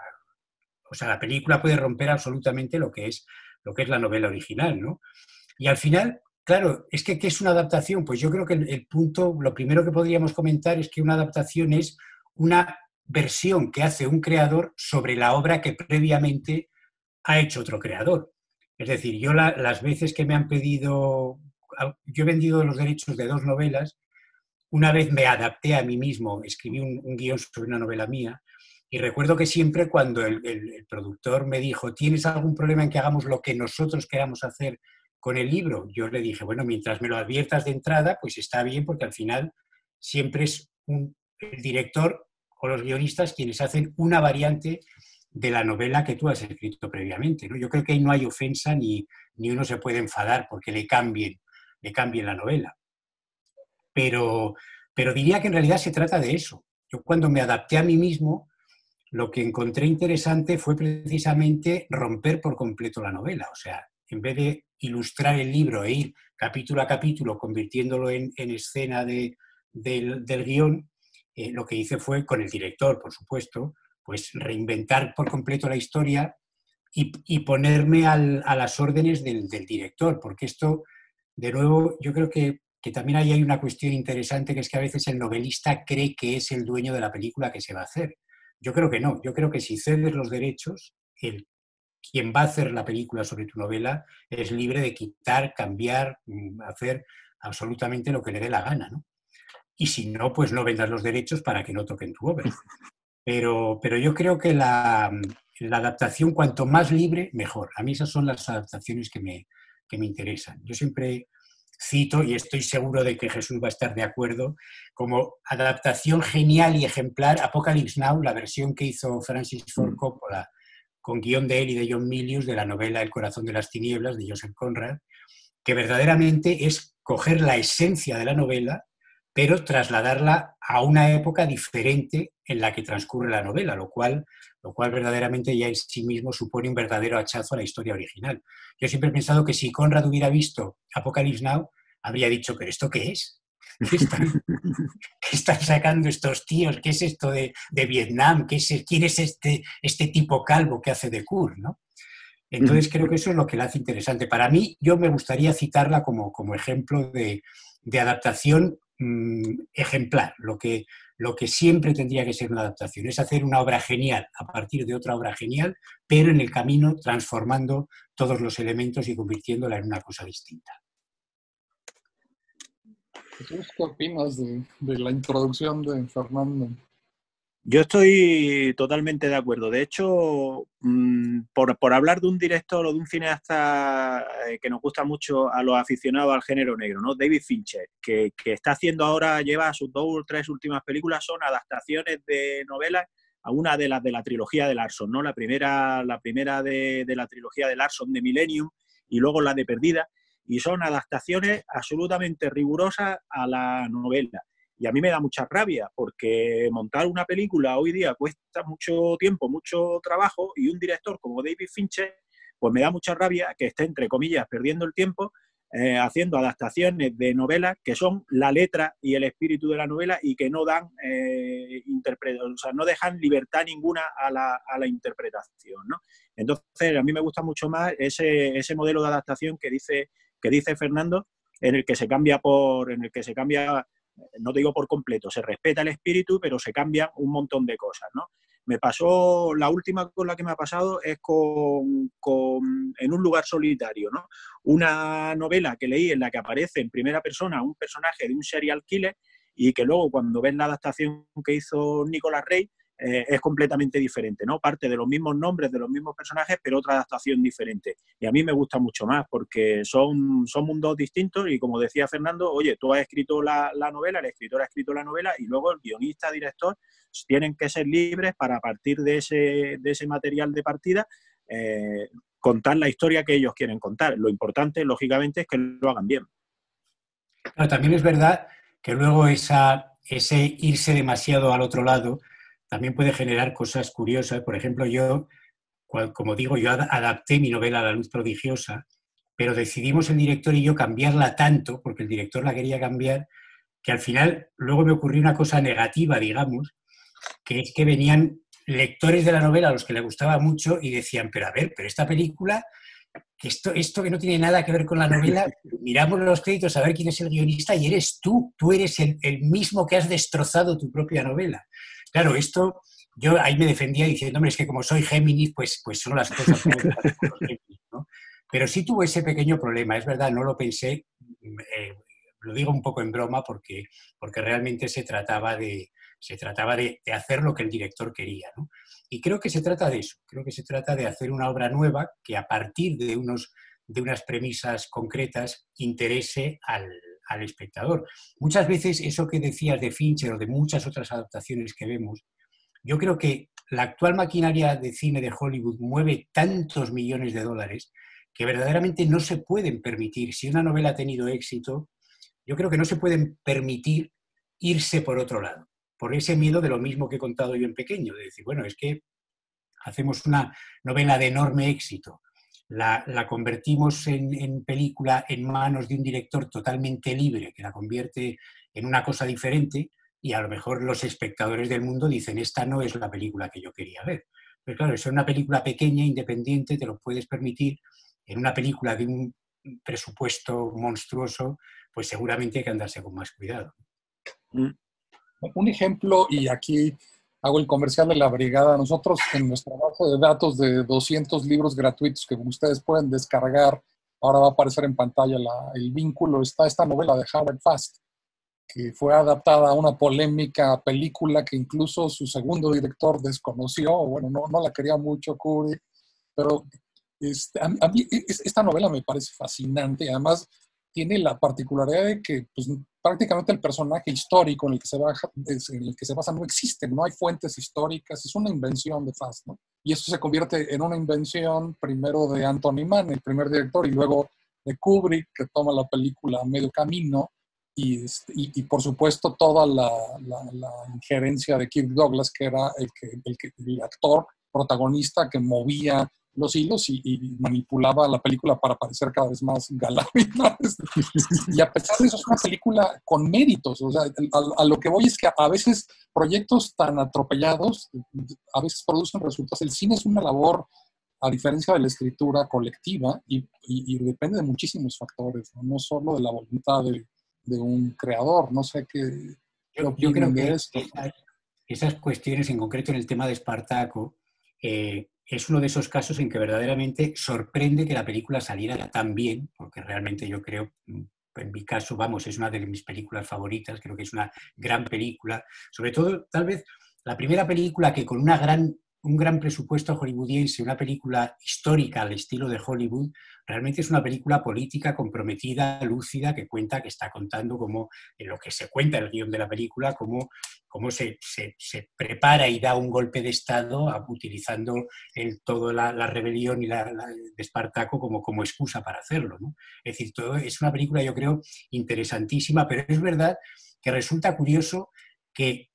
o sea, la película puede romper absolutamente lo que es la novela original, ¿no? Y al final, claro, es que ¿qué es una adaptación? Pues yo creo que el punto, lo primero que podríamos comentar es que una adaptación es una versión que hace un creador sobre la obra que previamente ha hecho otro creador. Es decir, yo las veces que me han pedido... Yo he vendido los derechos de 2 novelas. Una vez me adapté a mí mismo, escribí un guión sobre una novela mía, y recuerdo que siempre cuando el productor me dijo, ¿tienes algún problema en que hagamos lo que nosotros queramos hacer con el libro? Yo le dije, bueno, mientras me lo adviertas de entrada, pues está bien, porque al final siempre es el director o los guionistas quienes hacen una variante de la novela que tú has escrito previamente, ¿no? Yo creo que ahí no hay ofensa ni uno se puede enfadar porque le cambien la novela. Pero diría que en realidad se trata de eso. Yo cuando me adapté a mí mismo, lo que encontré interesante fue precisamente romper por completo la novela. O sea, en vez de ilustrar el libro e ir capítulo a capítulo convirtiéndolo en escena del guión, lo que hice fue, con el director, por supuesto, pues reinventar por completo la historia y ponerme a las órdenes del director, porque esto, de nuevo, yo creo que también ahí hay una cuestión interesante, que es que a veces el novelista cree que es el dueño de la película que se va a hacer. Yo creo que no, yo creo que si cedes los derechos, quien va a hacer la película sobre tu novela es libre de quitar, cambiar, hacer absolutamente lo que le dé la gana, ¿no? Y si no, pues no vendas los derechos para que no toquen tu obra. Pero yo creo que la adaptación, cuanto más libre, mejor. A mí esas son las adaptaciones que me interesan. Yo siempre cito, y estoy seguro de que Jesús va a estar de acuerdo, como adaptación genial y ejemplar, Apocalypse Now, la versión que hizo Francis Ford Coppola con guión de él y de John Milius de la novela El corazón de las tinieblas de Joseph Conrad, que verdaderamente es coger la esencia de la novela, pero trasladarla a una época diferente en la que transcurre la novela, lo cual verdaderamente ya en sí mismo supone un verdadero hachazo a la historia original. Yo siempre he pensado que si Conrad hubiera visto Apocalypse Now, habría dicho, ¿pero esto qué es? ¿Qué están sacando estos tíos? ¿Qué es esto de Vietnam? ¿Quién es este tipo calvo que hace de Kurt, ¿no? Entonces creo que eso es lo que la hace interesante. Para mí, yo me gustaría citarla como ejemplo de adaptación ejemplar. Lo que siempre tendría que ser una adaptación es hacer una obra genial a partir de otra obra genial, pero en el camino transformando todos los elementos y convirtiéndola en una cosa distinta. ¿Qué opinas de la introducción de Fernando? Yo estoy totalmente de acuerdo. De hecho, por hablar de un director o de un cineasta que nos gusta mucho a los aficionados al género negro, ¿no? David Fincher, que está haciendo ahora, lleva sus 2 o 3 últimas películas, son adaptaciones de novelas a una de las de la trilogía de Larson, ¿no? La primera de la trilogía de Larson, de Millennium, y luego la de Perdida, y son adaptaciones absolutamente rigurosas a la novela. Y a mí me da mucha rabia, porque montar una película hoy día cuesta mucho tiempo, mucho trabajo, y un director como David Fincher pues me da mucha rabia que esté, entre comillas, perdiendo el tiempo haciendo adaptaciones de novelas que son la letra y el espíritu de la novela y que no dan o sea, no dejan libertad ninguna a la interpretación, ¿no? Entonces, a mí me gusta mucho más ese modelo de adaptación que dice Fernando, en el que se cambia, no digo por completo, se respeta el espíritu, pero se cambian un montón de cosas, ¿no? Me pasó, la última con la que me ha pasado es En un lugar solitario, ¿no? Una novela que leí en la que aparece en primera persona un personaje de un serial killer y que luego cuando ves la adaptación que hizo Nicolás Rey es completamente diferente, ¿no? Parte de los mismos nombres, de los mismos personajes, pero otra adaptación diferente. Y a mí me gusta mucho más porque son mundos distintos y como decía Fernando, oye, tú has escrito la novela, el escritor ha escrito la novela y luego el guionista, director, tienen que ser libres para a partir de ese material de partida contar la historia que ellos quieren contar. Lo importante, lógicamente, es que lo hagan bien. Claro, también es verdad que luego ese irse demasiado al otro lado también puede generar cosas curiosas. Por ejemplo, yo, como digo, yo adapté mi novela La luz prodigiosa, pero decidimos el director y yo cambiarla tanto, porque el director la quería cambiar, que al final luego me ocurrió una cosa negativa, digamos, que es que venían lectores de la novela a los que le gustaba mucho y decían, pero a ver, pero esta película, que esto que no tiene nada que ver con la novela, miramos los créditos a ver quién es el guionista y eres tú eres el mismo que has destrozado tu propia novela. Claro, esto, yo ahí me defendía diciendo, hombre, es que como soy Géminis, pues son las cosas como los Géminis, ¿no? Pero sí tuvo ese pequeño problema, es verdad, no lo pensé, lo digo un poco en broma porque realmente se trataba de hacer lo que el director quería, ¿no? Y creo que se trata de eso, creo que se trata de hacer una obra nueva que a partir de unas premisas concretas interese al espectador. Muchas veces eso que decías de Fincher o de muchas otras adaptaciones que vemos, yo creo que la actual maquinaria de cine de Hollywood mueve tantos millones de dólares que verdaderamente no se pueden permitir. Si una novela ha tenido éxito, yo creo que no se pueden permitir irse por otro lado, por ese miedo de lo mismo que he contado yo en pequeño, de decir, bueno, es que hacemos una novela de enorme éxito, la convertimos en película en manos de un director totalmente libre, que la convierte en una cosa diferente, y a lo mejor los espectadores del mundo dicen, esta no es la película que yo quería ver. Pero claro, si es una película pequeña, independiente, te lo puedes permitir. En una película de un presupuesto monstruoso, pues seguramente hay que andarse con más cuidado. Un ejemplo, y aquí hago el comercial de la brigada. Nosotros en nuestra base de datos de 200 libros gratuitos que ustedes pueden descargar, ahora va a aparecer en pantalla el vínculo, está esta novela de Howard Fast, que fue adaptada a una polémica película que incluso su segundo director desconoció, bueno, no la quería mucho Kubrick, pero a mí esta novela me parece fascinante, además tiene la particularidad de que pues, prácticamente el personaje histórico en el que se basa no existe, no hay fuentes históricas, es una invención de Fast, ¿no? Y eso se convierte en una invención primero de Anthony Mann, el primer director, y luego de Kubrick, que toma la película a medio camino, y por supuesto toda la injerencia de Kirk Douglas, que era el actor protagonista que movía los hilos y manipulaba la película para parecer cada vez más galán. Y a pesar de eso es una película con méritos. O sea, a lo que voy es que a veces proyectos tan atropellados a veces producen resultados. El cine es una labor, a diferencia de la escritura colectiva, y depende de muchísimos factores, no solo de la voluntad de un creador. No sé qué yo creo que esas cuestiones, en concreto en el tema de Espartaco, es uno de esos casos en que verdaderamente sorprende que la película saliera tan bien, porque realmente yo creo, en mi caso, vamos, es una de mis películas favoritas, creo que es una gran película, sobre todo tal vez la primera película que con un gran presupuesto hollywoodiense, una película histórica al estilo de Hollywood, realmente es una película política comprometida, lúcida, que está contando cómo, en lo que se cuenta el guión de la película, cómo se prepara y da un golpe de Estado utilizando toda la rebelión y de Espartaco como excusa para hacerlo, ¿no? Es decir, es una película, yo creo, interesantísima, pero es verdad que resulta curioso que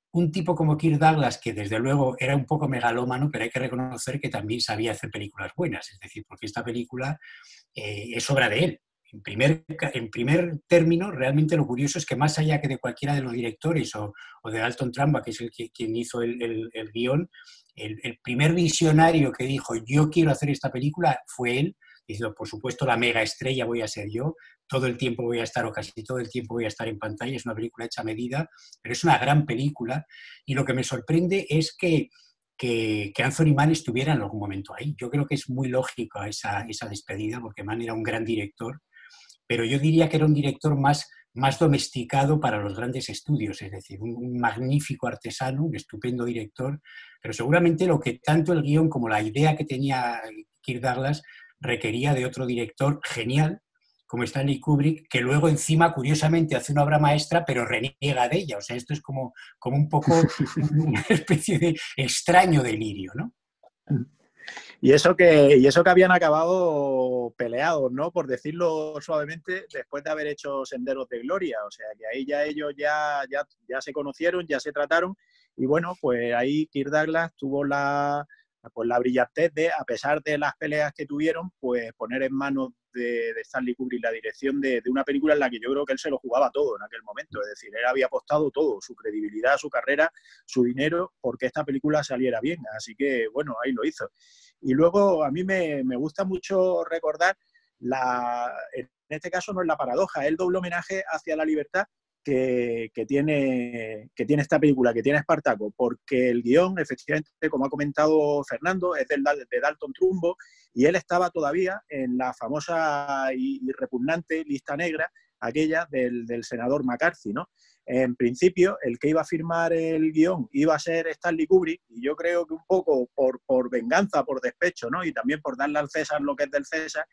un tipo como Kirk Douglas, que desde luego era un poco megalómano, pero hay que reconocer que también sabía hacer películas buenas, es decir, porque esta película es obra de él. En primer término, realmente lo curioso es que más allá que de cualquiera de los directores o de Dalton Trumbo, que es quien hizo el guión, el primer visionario que dijo yo quiero hacer esta película fue él, diciendo por supuesto la mega estrella voy a ser yo, todo el tiempo voy a estar o casi todo el tiempo voy a estar en pantalla, es una película hecha a medida, pero es una gran película y lo que me sorprende es que Anthony Mann estuviera en algún momento ahí. Yo creo que es muy lógico esa despedida porque Mann era un gran director, pero yo diría que era un director más domesticado para los grandes estudios, es decir, un magnífico artesano, un estupendo director, pero seguramente lo que tanto el guión como la idea que tenía Kirk Douglas requería de otro director genial, como Stanley Kubrick, que luego encima, curiosamente, hace una obra maestra, pero reniega de ella. O sea, esto es como un poco una especie de extraño delirio, ¿no? Y eso que habían acabado peleados, ¿no? Por decirlo suavemente, después de haber hecho Senderos de Gloria. O sea, que ahí ya ellos ya se conocieron, ya se trataron. Y bueno, pues ahí Kirk Douglas tuvo la brillantez de, a pesar de las peleas que tuvieron, pues poner en manos de Stanley Kubrick la dirección de una película en la que yo creo que él se lo jugaba todo en aquel momento. Es decir, él había apostado todo, su credibilidad, su carrera, su dinero, porque esta película saliera bien. Así que, bueno, ahí lo hizo. Y luego a mí me gusta mucho recordar, en este caso no es la paradoja, el doble homenaje hacia la libertad que tiene esta película, que tiene Espartaco, porque el guión, efectivamente, como ha comentado Fernando, es de Dalton Trumbo, y él estaba todavía en la famosa y repugnante lista negra, aquella del senador McCarthy, ¿no? En principio, el que iba a firmar el guión iba a ser Stanley Kubrick, y yo creo que un poco por venganza, por despecho, ¿no? Y también por darle al César lo que es del César,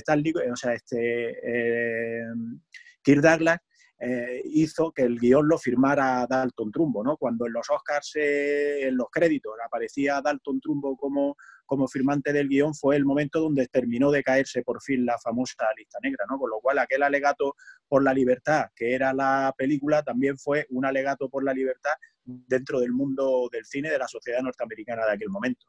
Kirk Douglas hizo que el guión lo firmara Dalton Trumbo, ¿no? Cuando en los Oscars, en los créditos, aparecía Dalton Trumbo como firmante del guión, fue el momento donde terminó de caerse por fin la famosa lista negra, ¿no? Con lo cual aquel alegato por la libertad, que era la película, también fue un alegato por la libertad dentro del mundo del cine de la sociedad norteamericana de aquel momento.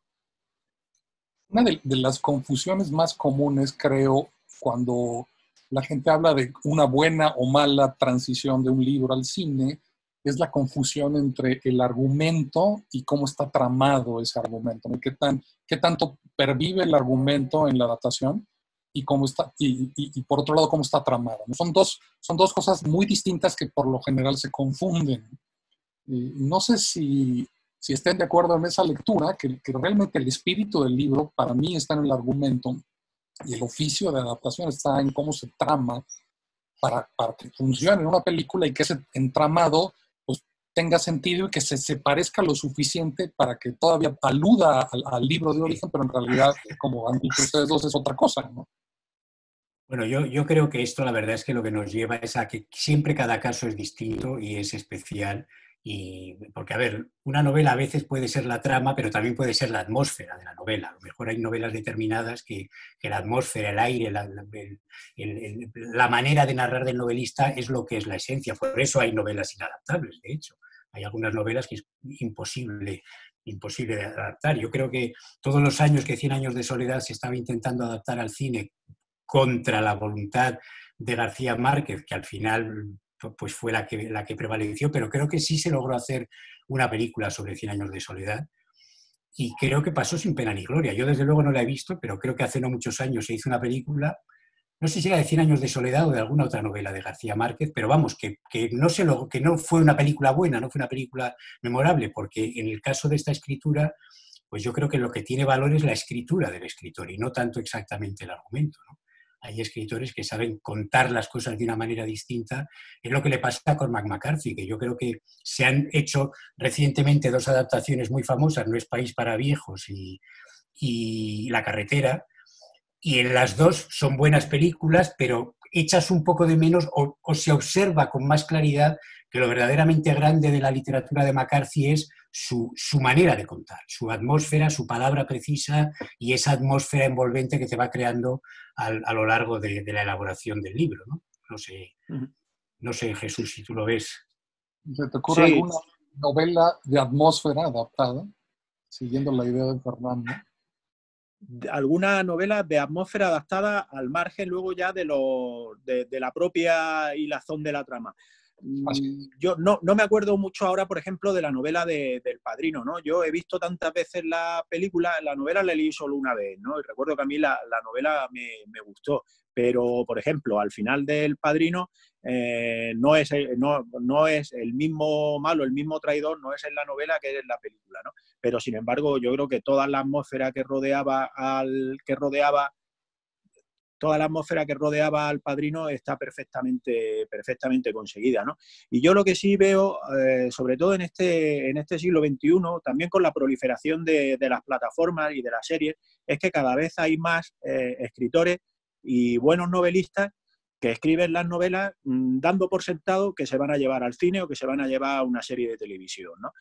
Una de las confusiones más comunes, creo, cuando la gente habla de una buena o mala transición de un libro al cine, es la confusión entre el argumento y cómo está tramado ese argumento, ¿no? Qué tanto pervive el argumento en la adaptación y cómo está, y por otro lado cómo está tramado, ¿no? Son dos cosas muy distintas que por lo general se confunden. No sé si estén de acuerdo en esa lectura, que realmente el espíritu del libro para mí está en el argumento y el oficio de adaptación está en cómo se trama para que funcione en una película y que ese entramado pues tenga sentido y que se parezca lo suficiente para que todavía aluda al libro de origen, pero en realidad, como han dicho ustedes dos, es otra cosa, ¿no? Bueno, yo creo que esto la verdad es que lo que nos lleva es a que siempre cada caso es distinto y es especial. Porque, a ver, una novela a veces puede ser la trama, pero también puede ser la atmósfera de la novela. A lo mejor hay novelas determinadas que la atmósfera, el aire, la manera de narrar del novelista es lo que es la esencia. Por eso hay novelas inadaptables, de hecho. Hay algunas novelas que es imposible de adaptar. Yo creo que todos los años que 100 años de soledad se estaba intentando adaptar al cine contra la voluntad de García Márquez, que al final pues fue la que prevaleció, pero creo que sí se logró hacer una película sobre 100 años de soledad y creo que pasó sin pena ni gloria. Yo desde luego no la he visto, pero creo que hace no muchos años se hizo una película, no sé si era de 100 años de soledad o de alguna otra novela de García Márquez, pero vamos, que no fue una película buena, no fue una película memorable, porque en el caso de esta escritura, pues yo creo que lo que tiene valor es la escritura del escritor y no tanto exactamente el argumento, ¿no? Hay escritores que saben contar las cosas de una manera distinta. Es lo que le pasa a Cormac McCarthy, que yo creo que se han hecho recientemente 2 adaptaciones muy famosas, No es país para viejos y La carretera, y en las 2 son buenas películas, pero echas un poco de menos o se observa con más claridad que lo verdaderamente grande de la literatura de McCarthy es su manera de contar, su atmósfera, su palabra precisa y esa atmósfera envolvente que te va creando a lo largo de la elaboración del libro, ¿no? No sé, Jesús, si tú lo ves. ¿Se te ocurre alguna novela de atmósfera adaptada, siguiendo la idea de Fernando. Alguna novela de atmósfera adaptada al margen luego ya de la propia hilazón de la trama. Yo no me acuerdo mucho ahora, por ejemplo, de la novela del Padrino, ¿no? Yo he visto tantas veces la película, la novela la leí solo una vez, ¿no? Y recuerdo que a mí la novela me gustó, pero, por ejemplo, al final del Padrino no es el mismo malo, el mismo traidor, no es en la novela que es en la película, ¿no? Pero, sin embargo, yo creo que toda la atmósfera que rodeaba al Padrino está perfectamente conseguida, ¿no? Y yo lo que sí veo, sobre todo en este siglo XXI, también con la proliferación de las plataformas y de las series, es que cada vez hay más escritores y buenos novelistas que escriben las novelas dando por sentado que se van a llevar al cine o que se van a llevar a una serie de televisión, ¿no?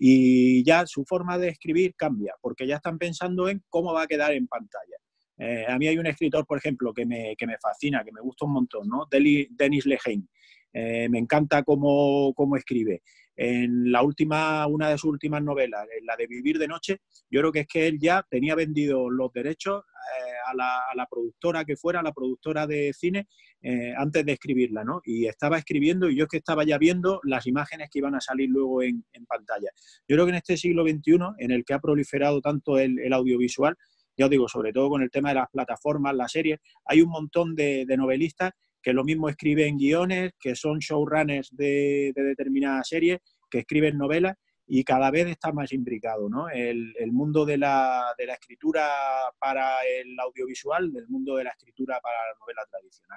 Y ya su forma de escribir cambia, porque ya están pensando en cómo va a quedar en pantalla. A mí hay un escritor, por ejemplo, que me fascina, que me gusta un montón, ¿no? Denis Lehane. Me encanta cómo escribe. En una de sus últimas novelas, en la de Vivir de Noche, yo creo que es que él ya tenía vendido los derechos a la productora que fuera, la productora de cine, antes de escribirla, ¿no? Y estaba escribiendo y yo es que estaba ya viendo las imágenes que iban a salir luego en pantalla. Yo creo que en este siglo XXI, en el que ha proliferado tanto el audiovisual, ya os digo, sobre todo con el tema de las plataformas, las series, hay un montón de novelistas que lo mismo escriben guiones, que son showrunners de determinadas series, que escriben novelas y cada vez está más imbricado, ¿no? El mundo de la escritura para el audiovisual, del mundo de la escritura para la novela tradicional.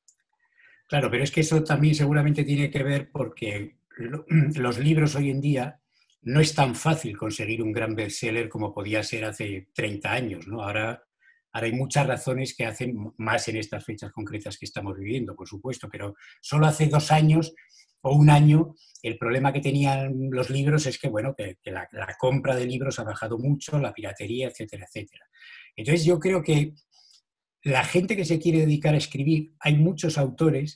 Claro, pero es que eso también seguramente tiene que ver porque los libros hoy en día no es tan fácil conseguir un gran bestseller como podía ser hace 30 años, ¿no? Ahora hay muchas razones que hacen más en estas fechas concretas que estamos viviendo, por supuesto, pero solo hace 2 años o 1 año el problema que tenían los libros es que, bueno, que la compra de libros ha bajado mucho, la piratería, etcétera, etcétera. Entonces yo creo que la gente que se quiere dedicar a escribir, hay muchos autores.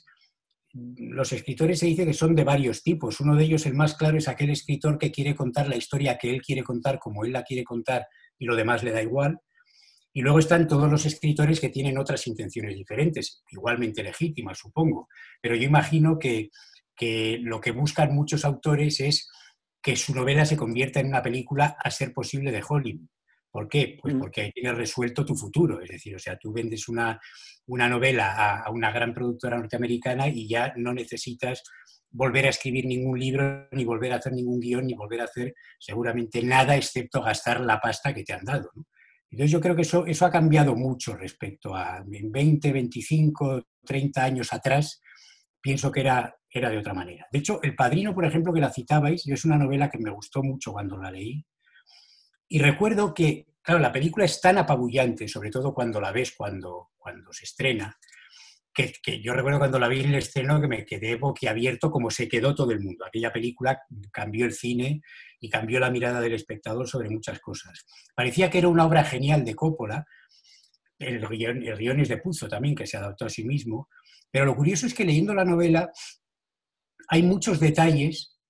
Los escritores se dice que son de varios tipos. Uno de ellos, el más claro, es aquel escritor que quiere contar la historia que él quiere contar como él la quiere contar y lo demás le da igual. Y luego están todos los escritores que tienen otras intenciones diferentes, igualmente legítimas, supongo. Pero yo imagino que lo que buscan muchos autores es que su novela se convierta en una película a ser posible de Hollywood. ¿Por qué? Pues porque ahí tienes resuelto tu futuro. Es decir, o sea, tú vendes una novela a una gran productora norteamericana y ya no necesitas volver a escribir ningún libro, ni volver a hacer ningún guión, ni volver a hacer seguramente nada, excepto gastar la pasta que te han dado, ¿no? Entonces yo creo que eso ha cambiado mucho respecto a 20, 25, 30 años atrás. Pienso que era de otra manera. De hecho, El Padrino, por ejemplo, que la citabais, es una novela que me gustó mucho cuando la leí. Y recuerdo que, claro, la película es tan apabullante, sobre todo cuando la ves, cuando se estrena, que yo recuerdo cuando la vi en el estreno que me quedé boquiabierto como se quedó todo el mundo. Aquella película cambió el cine y cambió la mirada del espectador sobre muchas cosas. Parecía que era una obra genial de Coppola, el guion es de Puzo también, que se adaptó a sí mismo, pero lo curioso es que leyendo la novela hay muchos detalles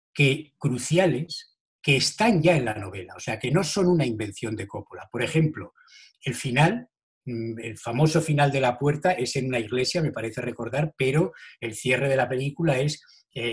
cruciales que están ya en la novela, o sea, que no son una invención de Coppola. Por ejemplo, el final, el famoso final de La Puerta es en una iglesia, me parece recordar, pero el cierre de la película es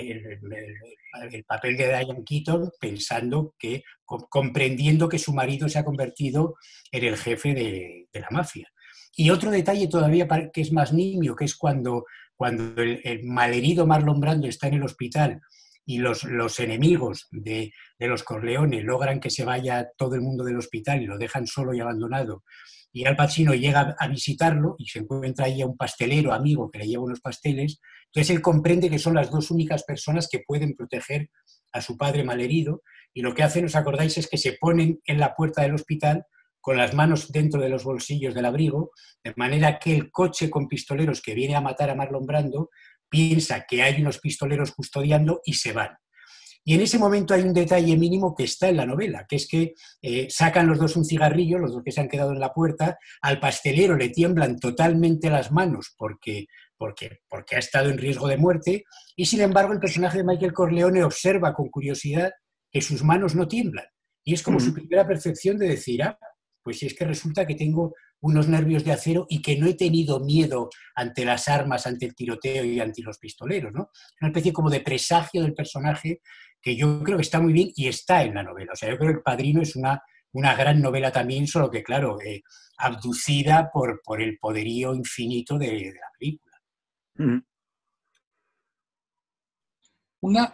el papel de Diane Keaton pensando comprendiendo que su marido se ha convertido en el jefe de la mafia. Y otro detalle todavía que es más nimio, que es cuando el malherido Marlon Brando está en el hospital y los enemigos de los Corleone logran que se vaya todo el mundo del hospital y lo dejan solo y abandonado, y Al Pacino llega a visitarlo y se encuentra ahí a un pastelero amigo que le lleva unos pasteles. Entonces él comprende que son las 2 únicas personas que pueden proteger a su padre malherido, y lo que hacen, ¿os acordáis?, es que se ponen en la puerta del hospital con las manos dentro de los bolsillos del abrigo, de manera que el coche con pistoleros que viene a matar a Marlon Brando piensa que hay unos pistoleros custodiando y se van. Y en ese momento hay un detalle mínimo que está en la novela, que es que sacan los dos un cigarrillo, los dos que se han quedado en la puerta, al pastelero le tiemblan totalmente las manos porque ha estado en riesgo de muerte, y sin embargo el personaje de Michael Corleone observa con curiosidad que sus manos no tiemblan. Y es como su primera percepción de decir, pues es que resulta que tengo unos nervios de acero y que no he tenido miedo ante las armas, ante el tiroteo y ante los pistoleros, ¿no? Una especie como de presagio del personaje que yo creo que está muy bien y está en la novela. O sea, yo creo que El Padrino es una gran novela también, solo que, claro, abducida por el poderío infinito de la película. Una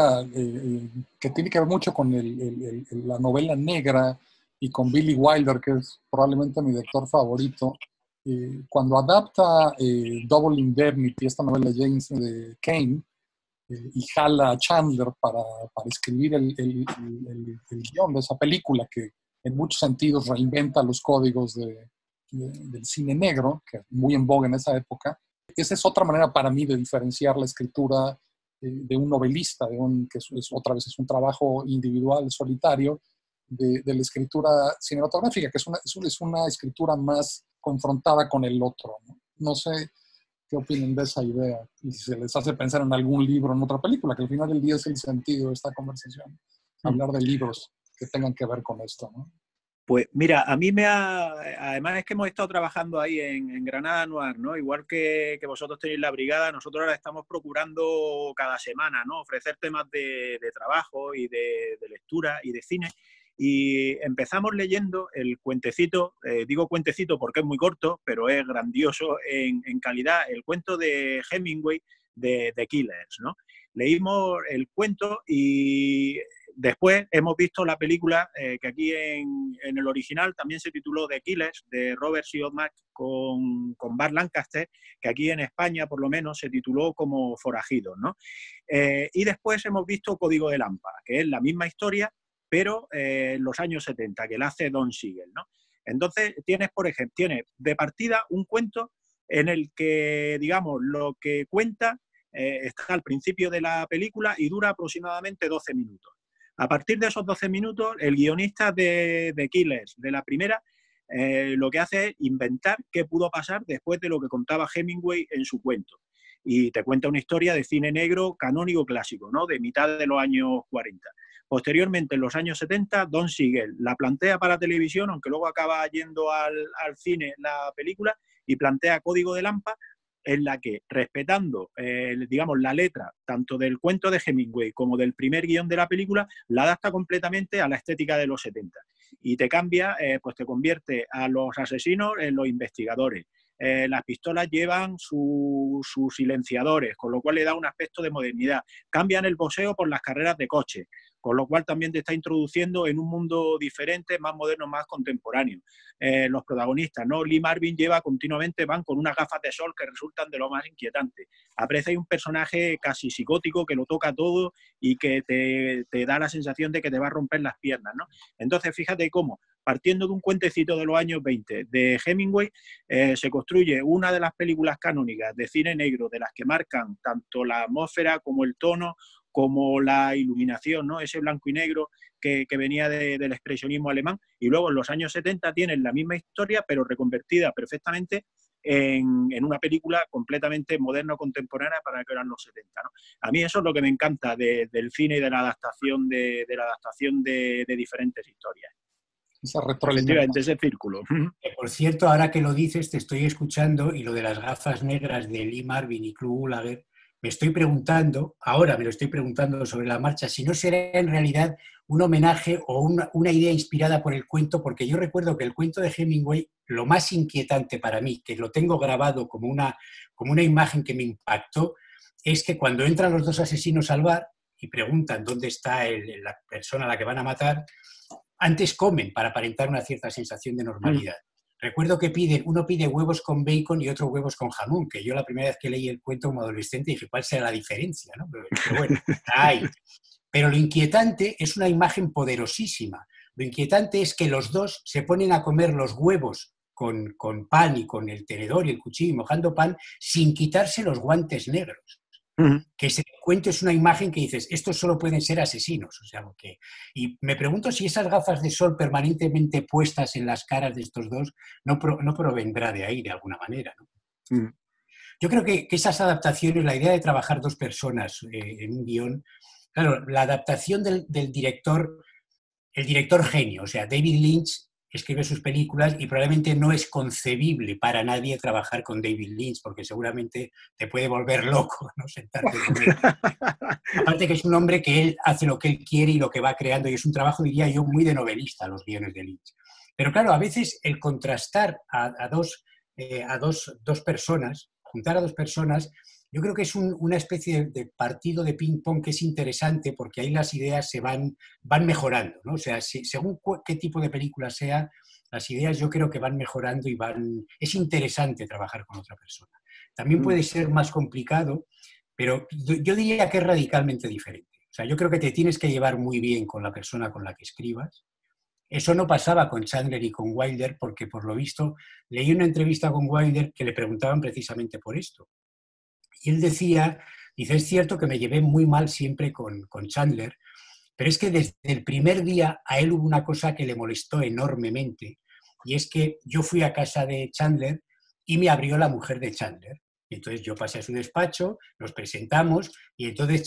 que tiene que ver mucho con la novela negra y con Billy Wilder, que es probablemente mi director favorito, cuando adapta Double Indemnity, esta novela de James de Cain, y jala a Chandler para escribir el guión de esa película, que en muchos sentidos reinventa los códigos del cine negro, que es muy en boga en esa época. Esa es otra manera para mí de diferenciar la escritura de un novelista, que otra vez es un trabajo individual, solitario, de la escritura cinematográfica, que es una escritura más confrontada con el otro, ¿no? No sé qué opinan de esa idea y si se les hace pensar en algún libro, en otra película, que al final del día es el sentido de esta conversación, hablar de libros que tengan que ver con esto, ¿no? Pues mira, a mí además es que hemos estado trabajando ahí en Granada Noir, ¿no? Igual que vosotros tenéis la brigada, nosotros ahora estamos procurando cada semana, ¿no? Ofrecer temas de trabajo y de lectura y de cine. Y empezamos leyendo el cuentecito, digo cuentecito porque es muy corto, pero es grandioso en calidad, el cuento de Hemingway de The Killers, ¿no? Leímos el cuento y después hemos visto la película que aquí en el original también se tituló The Killers, de Robert Siodmak con Burt Lancaster, que aquí en España por lo menos se tituló como Forajidos, ¿no? Y después hemos visto Código de Lámpara, que es la misma historia, pero en los años 70, que la hace Don Siegel, ¿no? Entonces tienes, por ejemplo, de partida un cuento en el que, digamos, lo que cuenta está al principio de la película y dura aproximadamente 12 minutos. A partir de esos 12 minutos, el guionista de Killers, de la primera, lo que hace es inventar qué pudo pasar después de lo que contaba Hemingway en su cuento. Y te cuenta una historia de cine negro canónico clásico, ¿no? De mitad de los años 40. Posteriormente, en los años 70, Don Siegel la plantea para televisión, aunque luego acaba yendo al cine la película, y plantea Código de Lámpara, en la que, respetando, digamos, la letra tanto del cuento de Hemingway como del primer guión de la película, la adapta completamente a la estética de los 70. Y te cambia, pues te convierte a los asesinos en los investigadores. Las pistolas llevan sus silenciadores, con lo cual le da un aspecto de modernidad. Cambian el boxeo por las carreras de coche, con lo cual también te está introduciendo en un mundo diferente, más moderno, más contemporáneo. Los protagonistas, ¿no? Lee Marvin van con unas gafas de sol que resultan de lo más inquietante. Aparece un personaje casi psicótico que lo toca todo y que te da la sensación de que te va a romper las piernas, ¿no? Entonces, fíjate cómo, partiendo de un cuentecito de los años 20 de Hemingway, se construye una de las películas canónicas de cine negro, de las que marcan tanto la atmósfera como el tono, como la iluminación, ¿no? Ese blanco y negro que venía del expresionismo alemán, y luego en los años 70 tienen la misma historia, pero reconvertida perfectamente en una película completamente moderna, contemporánea para que eran los 70, ¿no? A mí eso es lo que me encanta del cine y de la adaptación de diferentes historias. Esa retroalimentación. Ese círculo. Por cierto, ahora que lo dices, te estoy escuchando, y lo de las gafas negras de Lee Marvin y Kurt Gulager, me lo estoy preguntando sobre la marcha, si no será en realidad un homenaje o una idea inspirada por el cuento, porque yo recuerdo que el cuento de Hemingway, lo más inquietante para mí, que lo tengo grabado como una imagen que me impactó, es que cuando entran los dos asesinos al bar y preguntan dónde está la persona a la que van a matar, antes comen para aparentar una cierta sensación de normalidad. Recuerdo que uno pide huevos con bacon y otro huevos con jamón, que yo la primera vez que leí el cuento como adolescente dije, ¿cuál será la diferencia, ¿no? Pero bueno, hay. Pero lo inquietante es una imagen poderosísima. Lo inquietante es que los dos se ponen a comer los huevos con pan y con el tenedor y el cuchillo y mojando pan sin quitarse los guantes negros. que ese cuento es una imagen que dices, estos solo pueden ser asesinos. O sea, y me pregunto si esas gafas de sol permanentemente puestas en las caras de estos dos no provendrá de ahí de alguna manera, ¿no? Yo creo que esas adaptaciones, la idea de trabajar dos personas en un guión, claro, la adaptación del director, el director genio, o sea, David Lynch escribe sus películas y probablemente no es concebible para nadie trabajar con David Lynch, porque seguramente te puede volver loco, ¿no? Sentarte con él. Aparte que es un hombre que él hace lo que él quiere y lo que va creando, y es un trabajo, diría yo, muy de novelista, los guiones de Lynch. Pero claro, a veces el contrastar a dos personas, juntar a dos personas, yo creo que es una especie de partido de ping-pong que es interesante porque ahí las ideas se van mejorando, ¿no? O sea, según qué tipo de película sea, las ideas yo creo que van mejorando y es interesante trabajar con otra persona. También puede ser más complicado, pero yo diría que es radicalmente diferente. O sea, yo creo que te tienes que llevar muy bien con la persona con la que escribas. Eso no pasaba con Chandler y con Wilder porque, por lo visto, leí una entrevista con Wilder que le preguntaban precisamente por esto. Y él dice, es cierto que me llevé muy mal siempre con Chandler, pero es que desde el primer día a él hubo una cosa que le molestó enormemente, y es que yo fui a casa de Chandler y me abrió la mujer de Chandler. Y entonces yo pasé a su despacho, nos presentamos, y entonces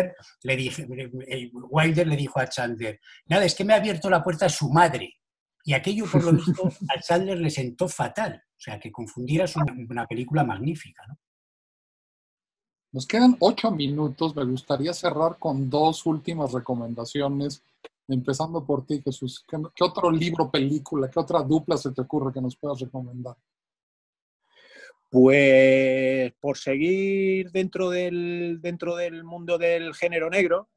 Wilder le dijo a Chandler, nada, es que me ha abierto la puerta su madre. Y aquello, por lo visto, a Chandler le sentó fatal. O sea, que confundiera es una película magnífica, ¿no? Nos quedan 8 minutos. Me gustaría cerrar con 2 últimas recomendaciones, empezando por ti, Jesús. ¿Qué otro libro, película, qué otra dupla se te ocurre que nos puedas recomendar? Pues por seguir dentro del mundo del género negro,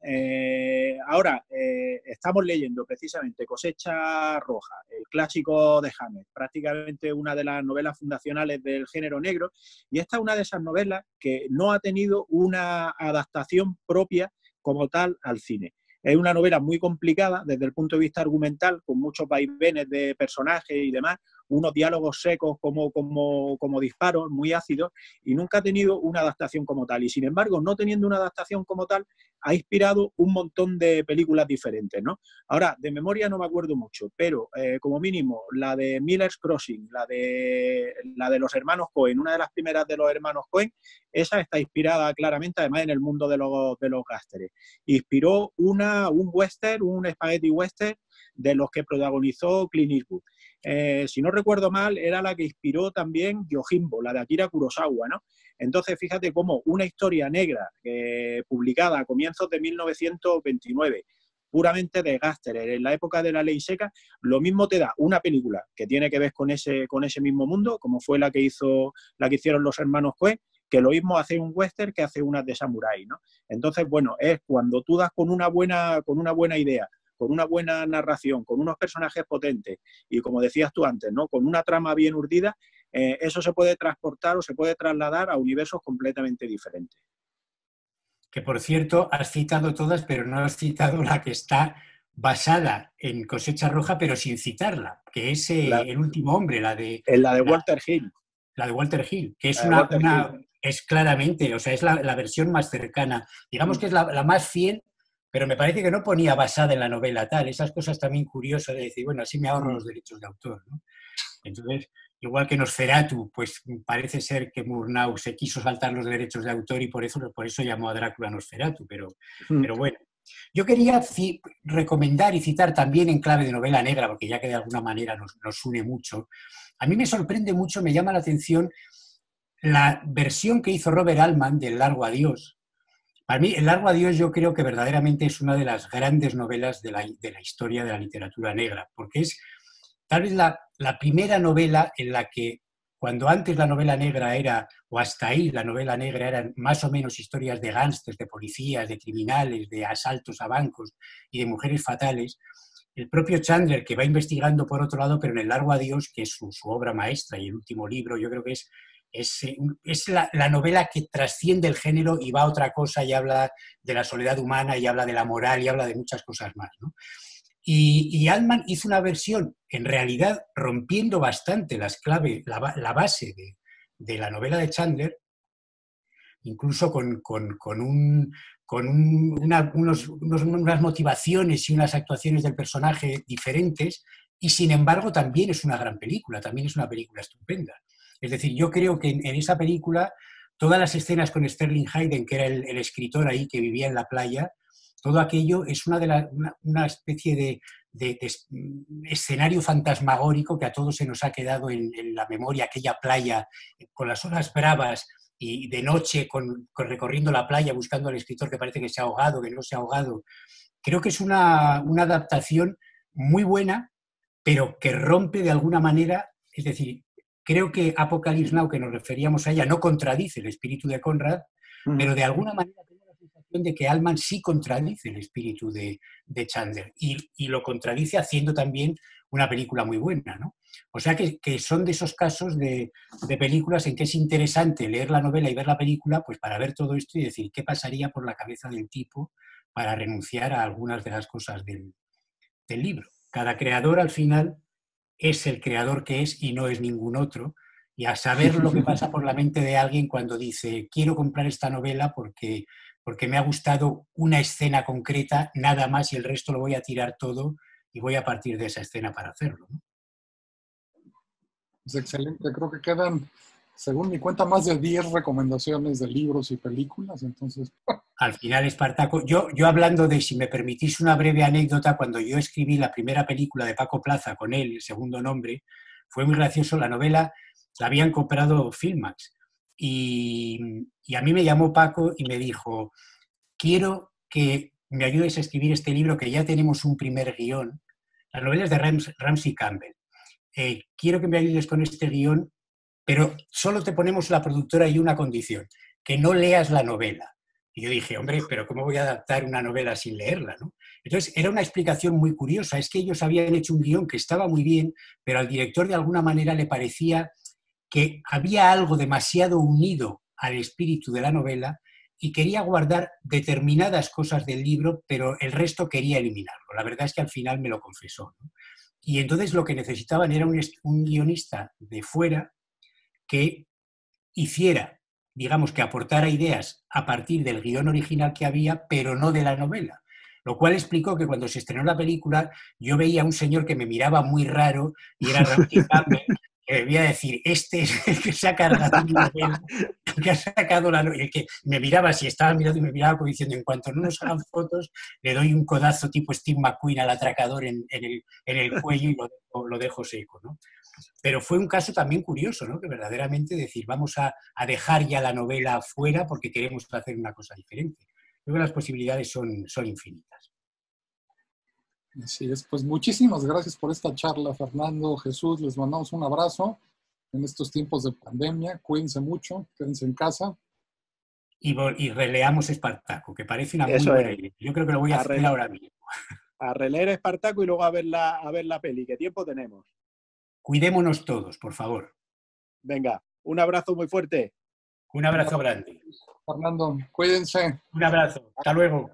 ahora estamos leyendo precisamente Cosecha Roja, el clásico de Hammett, prácticamente una de las novelas fundacionales del género negro, y esta es una de esas novelas que no ha tenido una adaptación propia como tal al cine. Es una novela muy complicada desde el punto de vista argumental, con muchos vaivenes de personajes y demás, unos diálogos secos como disparos, muy ácidos, y nunca ha tenido una adaptación como tal. Y sin embargo, no teniendo una adaptación como tal, ha inspirado un montón de películas diferentes, ¿no? Ahora, de memoria no me acuerdo mucho, pero como mínimo, la de Miller's Crossing, la de los hermanos Coen, una de las primeras de los hermanos Coen, esa está inspirada claramente, además, en el mundo de los gángsteres. Inspiró un western, un spaghetti western, de los que protagonizó Clint Eastwood. Si no recuerdo mal, era la que inspiró también Yojimbo, la de Akira Kurosawa, ¿no? Entonces, fíjate cómo una historia negra publicada a comienzos de 1929, puramente de gángsteres, en la época de la ley seca, lo mismo te da una película que tiene que ver con ese mismo mundo, como fue la que hicieron los hermanos Coen, que lo mismo hace un western que hace unas de samurái, ¿no? Entonces, bueno, es cuando tú das con una buena idea, con una buena narración, con unos personajes potentes y, como decías tú antes, ¿no?, con una trama bien urdida, eso se puede transportar o se puede trasladar a universos completamente diferentes. Que, por cierto, has citado todas, pero no has citado la que está basada en Cosecha Roja, pero sin citarla, que es El último hombre, la de Walter Hill. La de Walter Hill, que es es claramente, o sea, es la versión más cercana. Digamos que es la más fiel, pero me parece que no ponía basada en la novela tal. Esas cosas también curiosas de decir, bueno, así me ahorro los derechos de autor, ¿no? Entonces, igual que Nosferatu, pues parece ser que Murnau se quiso saltar los derechos de autor y por eso llamó a Drácula Nosferatu, pero bueno. Yo quería recomendar y citar también en clave de novela negra, porque ya que de alguna manera nos une mucho. A mí me sorprende mucho, me llama la atención la versión que hizo Robert Altman del Largo Adiós. Para mí, El Largo Adiós yo creo que verdaderamente es una de las grandes novelas de la historia de la literatura negra, porque es tal vez la primera novela en la que, cuando antes la novela negra era, o hasta ahí la novela negra eran más o menos historias de gángsters, de policías, de criminales, de asaltos a bancos y de mujeres fatales, el propio Chandler, que va investigando por otro lado, pero en El Largo Adiós, que es su obra maestra y el último libro, yo creo que es la novela que trasciende el género y va a otra cosa y habla de la soledad humana y habla de la moral y habla de muchas cosas más, ¿no? Y Altman hizo una versión, en realidad, rompiendo bastante la base de la novela de Chandler, incluso con unas motivaciones y unas actuaciones del personaje diferentes, y sin embargo también es una gran película, también es una película estupenda. Es decir, yo creo que en esa película todas las escenas con Sterling Hayden, que era el escritor ahí que vivía en la playa, todo aquello es una especie de escenario fantasmagórico que a todos se nos ha quedado en la memoria, aquella playa con las olas bravas y de noche recorriendo la playa buscando al escritor que parece que se ha ahogado, que no se ha ahogado. Creo que es una adaptación muy buena, pero que rompe de alguna manera, es decir, creo que Apocalypse Now, que nos referíamos a ella, no contradice el espíritu de Conrad, pero de alguna manera tengo la sensación de que Altman sí contradice el espíritu de Chandler y lo contradice haciendo también una película muy buena, ¿no? O sea que son de esos casos de películas en que es interesante leer la novela y ver la película, pues para ver todo esto y decir qué pasaría por la cabeza del tipo para renunciar a algunas de las cosas del libro. Cada creador al final es el creador que es y no es ningún otro, y a saber lo que pasa por la mente de alguien cuando dice quiero comprar esta novela porque me ha gustado una escena concreta, nada más, y el resto lo voy a tirar todo y voy a partir de esa escena para hacerlo, ¿no? Es excelente, creo que quedan, según mi cuenta, más de 10 recomendaciones de libros y películas, entonces... Al final, Espartaco, yo hablando de, si me permitís una breve anécdota, cuando yo escribí la primera película de Paco Plaza con él, el segundo nombre, fue muy gracioso. La novela la habían comprado Filmax y a mí me llamó Paco y me dijo, quiero que me ayudes a escribir este libro, que ya tenemos un primer guión. La novela es de Ramsey Campbell. Quiero que me ayudes con este guión, pero solo te ponemos la productora y una condición, que no leas la novela. Y yo dije, hombre, pero ¿cómo voy a adaptar una novela sin leerla, ¿no? Entonces, era una explicación muy curiosa. Es que ellos habían hecho un guión que estaba muy bien, pero al director de alguna manera le parecía que había algo demasiado unido al espíritu de la novela y quería guardar determinadas cosas del libro, pero el resto quería eliminarlo. La verdad es que al final me lo confesó, ¿no? Y entonces lo que necesitaban era un guionista de fuera que hiciera, digamos, que aportara ideas a partir del guión original que había, pero no de la novela. Lo cual explicó que cuando se estrenó la película yo veía a un señor que me miraba muy raro y era Ramsey Campbell, que debía decir, este es el que se ha cargado la novela, el que ha sacado la novela, el que me miraba, si estaba mirando y me miraba como diciendo, en cuanto no nos hagan fotos, le doy un codazo tipo Steve McQueen al atracador en el cuello y lo dejo seco, ¿no? Pero fue un caso también curioso, ¿no? Que verdaderamente decir, vamos a dejar ya la novela fuera porque queremos hacer una cosa diferente. Creo que las posibilidades son infinitas. Así es, pues muchísimas gracias por esta charla, Fernando, Jesús, les mandamos un abrazo en estos tiempos de pandemia, cuídense mucho, quédense en casa. Y releamos Espartaco, que parece una muy buena idea. Yo creo que lo voy a hacer ahora mismo. A releer Espartaco y luego a ver la peli, ¿qué tiempo tenemos? Cuidémonos todos, por favor. Venga, un abrazo muy fuerte. Un abrazo grande. Fernando, cuídense. Un abrazo. Hasta luego.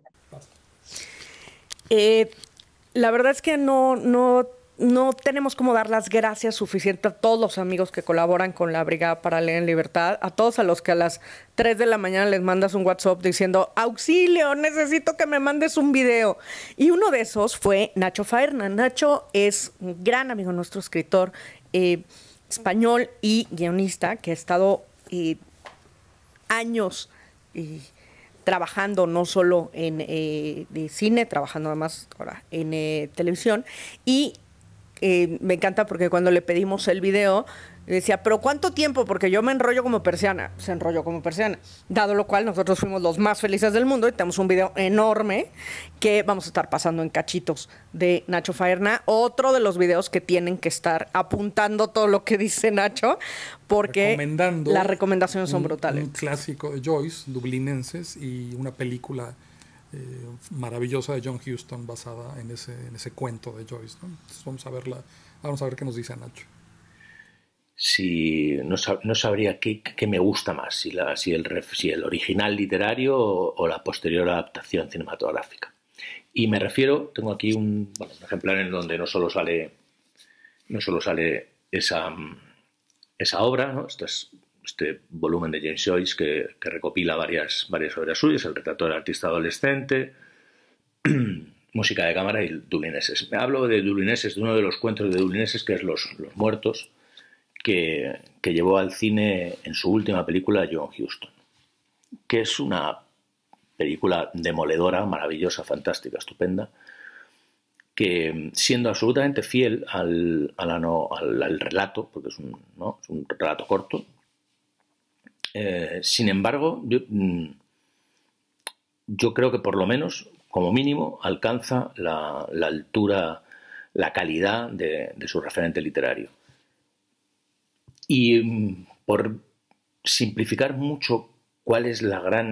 La verdad es que no tenemos como dar las gracias suficientes a todos los amigos que colaboran con la Brigada para Leer en Libertad, a todos a los que a las 3 de la mañana les mandas un WhatsApp diciendo, auxilio, necesito que me mandes un video. Y uno de esos fue Nacho Faerna. Nacho es un gran amigo nuestro, escritor español y guionista que ha estado años trabajando no solo en de cine, trabajando además ahora en televisión. Y me encanta porque cuando le pedimos el video, decía, ¿pero cuánto tiempo? Porque yo me enrollo como persiana. Se enrolló como persiana. Dado lo cual, nosotros fuimos los más felices del mundo y tenemos un video enorme que vamos a estar pasando en cachitos de Nacho Faerna. Otro de los videos que tienen que estar apuntando todo lo que dice Nacho, porque las recomendaciones son brutales. Un clásico de Joyce, Dublinenses, y una película maravillosa de John Huston basada en ese cuento de Joyce, ¿no? Entonces vamos a ver qué nos dice Nacho. Si no sabría qué me gusta más, si el original literario o la posterior adaptación cinematográfica. Y me refiero, tengo aquí un ejemplar en donde no solo sale esa obra, ¿no? Esto es este volumen de James Joyce que recopila varias obras suyas, El retrato del artista adolescente, Música de cámara y Dublineses. Me hablo de Dublineses, de uno de los cuentos de Dublineses, que es Los muertos, que llevó al cine en su última película John Huston, que es una película demoledora, maravillosa, fantástica, estupenda, que siendo absolutamente fiel al relato, porque es un relato corto, sin embargo, yo creo que por lo menos, como mínimo, alcanza la altura, la calidad de su referente literario. Y por simplificar mucho cuál es el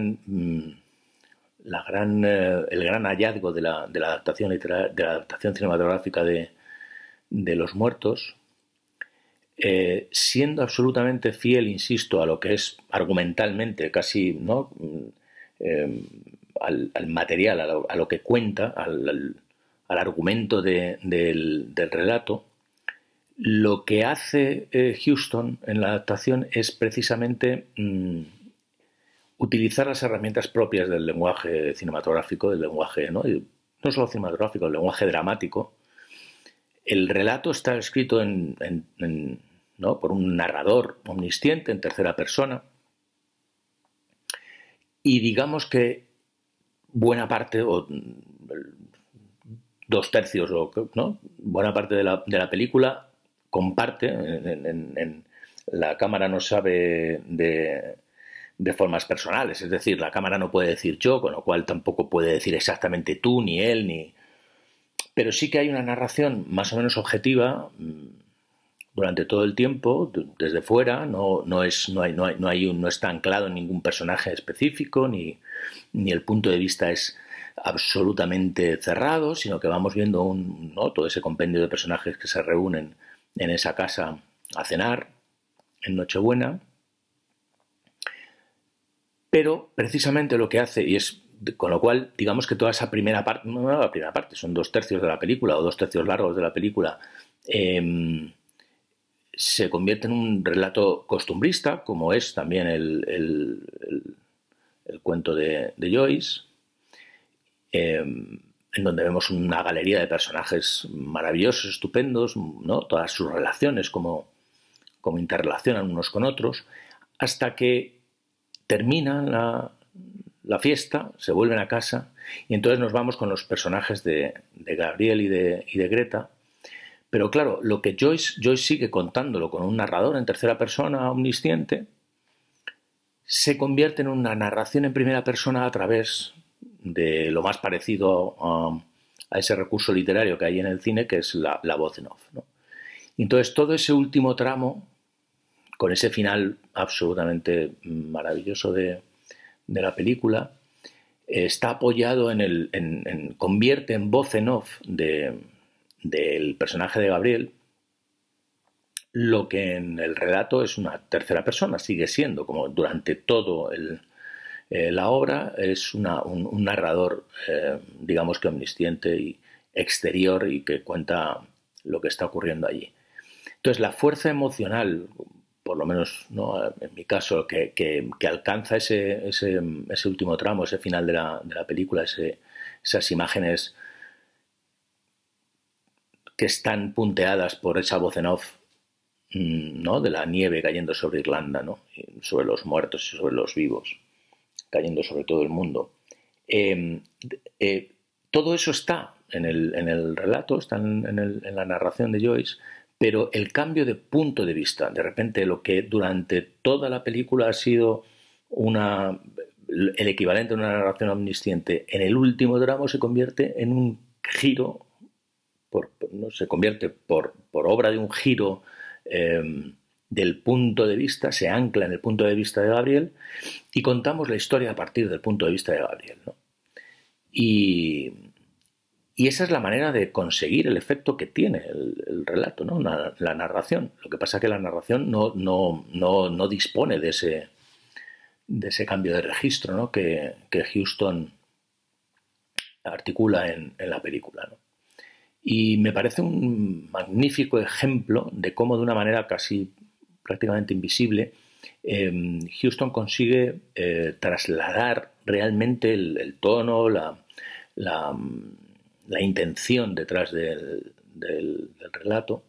gran hallazgo de la adaptación literaria, de la adaptación cinematográfica de Los muertos, siendo absolutamente fiel, insisto, a lo que es argumentalmente casi, ¿no?, al material, a lo que cuenta, al argumento del relato, lo que hace Huston en la adaptación es precisamente utilizar las herramientas propias del lenguaje cinematográfico, del lenguaje, no solo cinematográfico, el lenguaje dramático. El relato está escrito por un narrador omnisciente en tercera persona, y digamos que buena parte, o 2/3, ¿no?, buena parte de la película comparte. La cámara no sabe de formas personales, es decir, la cámara no puede decir yo, con lo cual tampoco puede decir exactamente tú, ni él, pero sí que hay una narración más o menos objetiva durante todo el tiempo, desde fuera. No está anclado en ningún personaje específico, ni el punto de vista es absolutamente cerrado, sino que vamos viendo todo ese compendio de personajes que se reúnen en esa casa a cenar en Nochebuena. Pero precisamente lo que hace, y es con lo cual digamos que toda esa primera parte, no la primera parte, son 2/3 de la película, o 2/3 largos de la película, se convierte en un relato costumbrista, como es también el cuento de Joyce, en donde vemos una galería de personajes maravillosos, estupendos, ¿no?, todas sus relaciones, como interrelacionan unos con otros, hasta que termina la fiesta, se vuelven a casa, y entonces nos vamos con los personajes de Gabriel y de Greta. Pero claro, lo que Joyce sigue contándolo con un narrador en tercera persona omnisciente, se convierte en una narración en primera persona a través de lo más parecido a ese recurso literario que hay en el cine, que es la voz en off, ¿no? Y entonces todo ese último tramo, con ese final absolutamente maravilloso de la película, está apoyado convierte en voz en off del personaje de Gabriel lo que en el relato es una tercera persona, sigue siendo, como durante todo la obra, es un narrador, digamos que omnisciente y exterior, y que cuenta lo que está ocurriendo allí. Entonces, la fuerza emocional, por lo menos, ¿no?, en mi caso, que alcanza ese último tramo, ese final de la película, esas imágenes que están punteadas por esa voz en off, ¿no?, de la nieve cayendo sobre Irlanda, ¿no?, sobre los muertos y sobre los vivos, cayendo sobre todo el mundo. Todo eso está en el relato, está en la narración de Joyce, pero el cambio de punto de vista, de repente lo que durante toda la película ha sido el equivalente a una narración omnisciente, en el último tramo se convierte en un giro, se convierte por obra de un giro del punto de vista, se ancla en el punto de vista de Gabriel, y contamos la historia a partir del punto de vista de Gabriel, ¿no? Y esa es la manera de conseguir el efecto que tiene el relato, ¿no?, la narración. Lo que pasa es que la narración no dispone de ese cambio de registro, ¿no?, que Huston articula en la película, ¿no? Y me parece un magnífico ejemplo de cómo, de una manera casi prácticamente invisible, Huston consigue trasladar realmente el tono, la intención detrás del relato,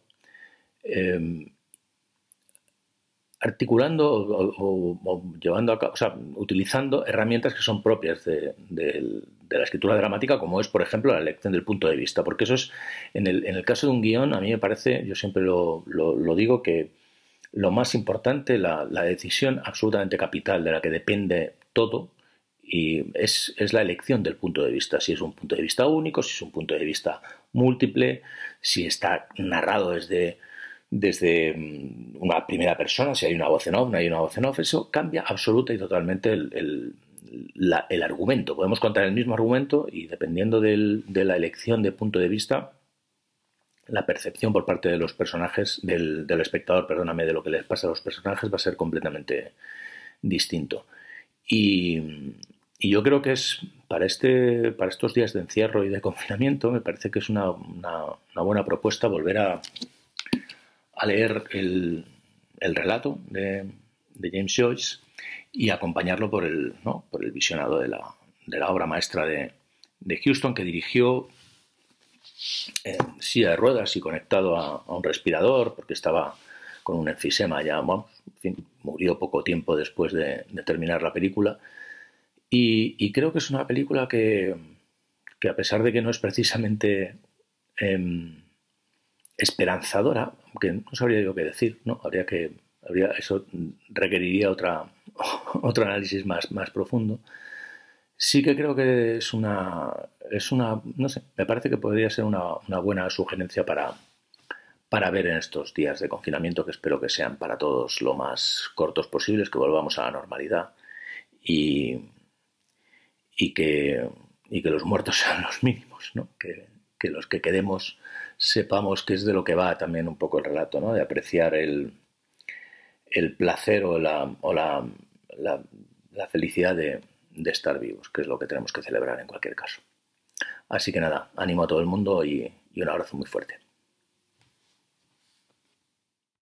articulando o llevando a cabo, o sea, utilizando herramientas que son propias de la escritura dramática, como es, por ejemplo, la elección del punto de vista, porque eso es, en el caso de un guión, a mí me parece, yo siempre lo digo, que lo más importante, la decisión absolutamente capital de la que depende todo, y es la elección del punto de vista, si es un punto de vista único, si es un punto de vista múltiple, si está narrado desde una primera persona, si hay una voz en off, no hay una voz en off. Eso cambia absoluta y totalmente el argumento. Podemos contar el mismo argumento y dependiendo de la elección de punto de vista, la percepción por parte de los personajes, del espectador, perdóname, de lo que les pasa a los personajes va a ser completamente distinto. Y yo creo que es para estos días de encierro y de confinamiento, me parece que es una buena propuesta volver a leer el relato de James Joyce y acompañarlo por el visionado de la obra maestra de Huston, que dirigió en silla de ruedas y conectado a un respirador porque estaba con un enfisema ya, bueno, en fin, murió poco tiempo después de terminar la película. Y creo que es una película que a pesar de que no es precisamente esperanzadora, aunque no sabría yo qué decir, ¿no? Eso requeriría otro análisis más profundo. Sí que creo que es una, no sé, me parece que podría ser una buena sugerencia para ver en estos días de confinamiento, que espero que sean para todos lo más cortos posibles, que volvamos a la normalidad y que los muertos sean los mínimos, ¿no? Que los que quedemos sepamos que es de lo que va también un poco el relato, ¿no? De apreciar el placer o la felicidad de estar vivos, que es lo que tenemos que celebrar en cualquier caso. Así que nada, ánimo a todo el mundo y un abrazo muy fuerte.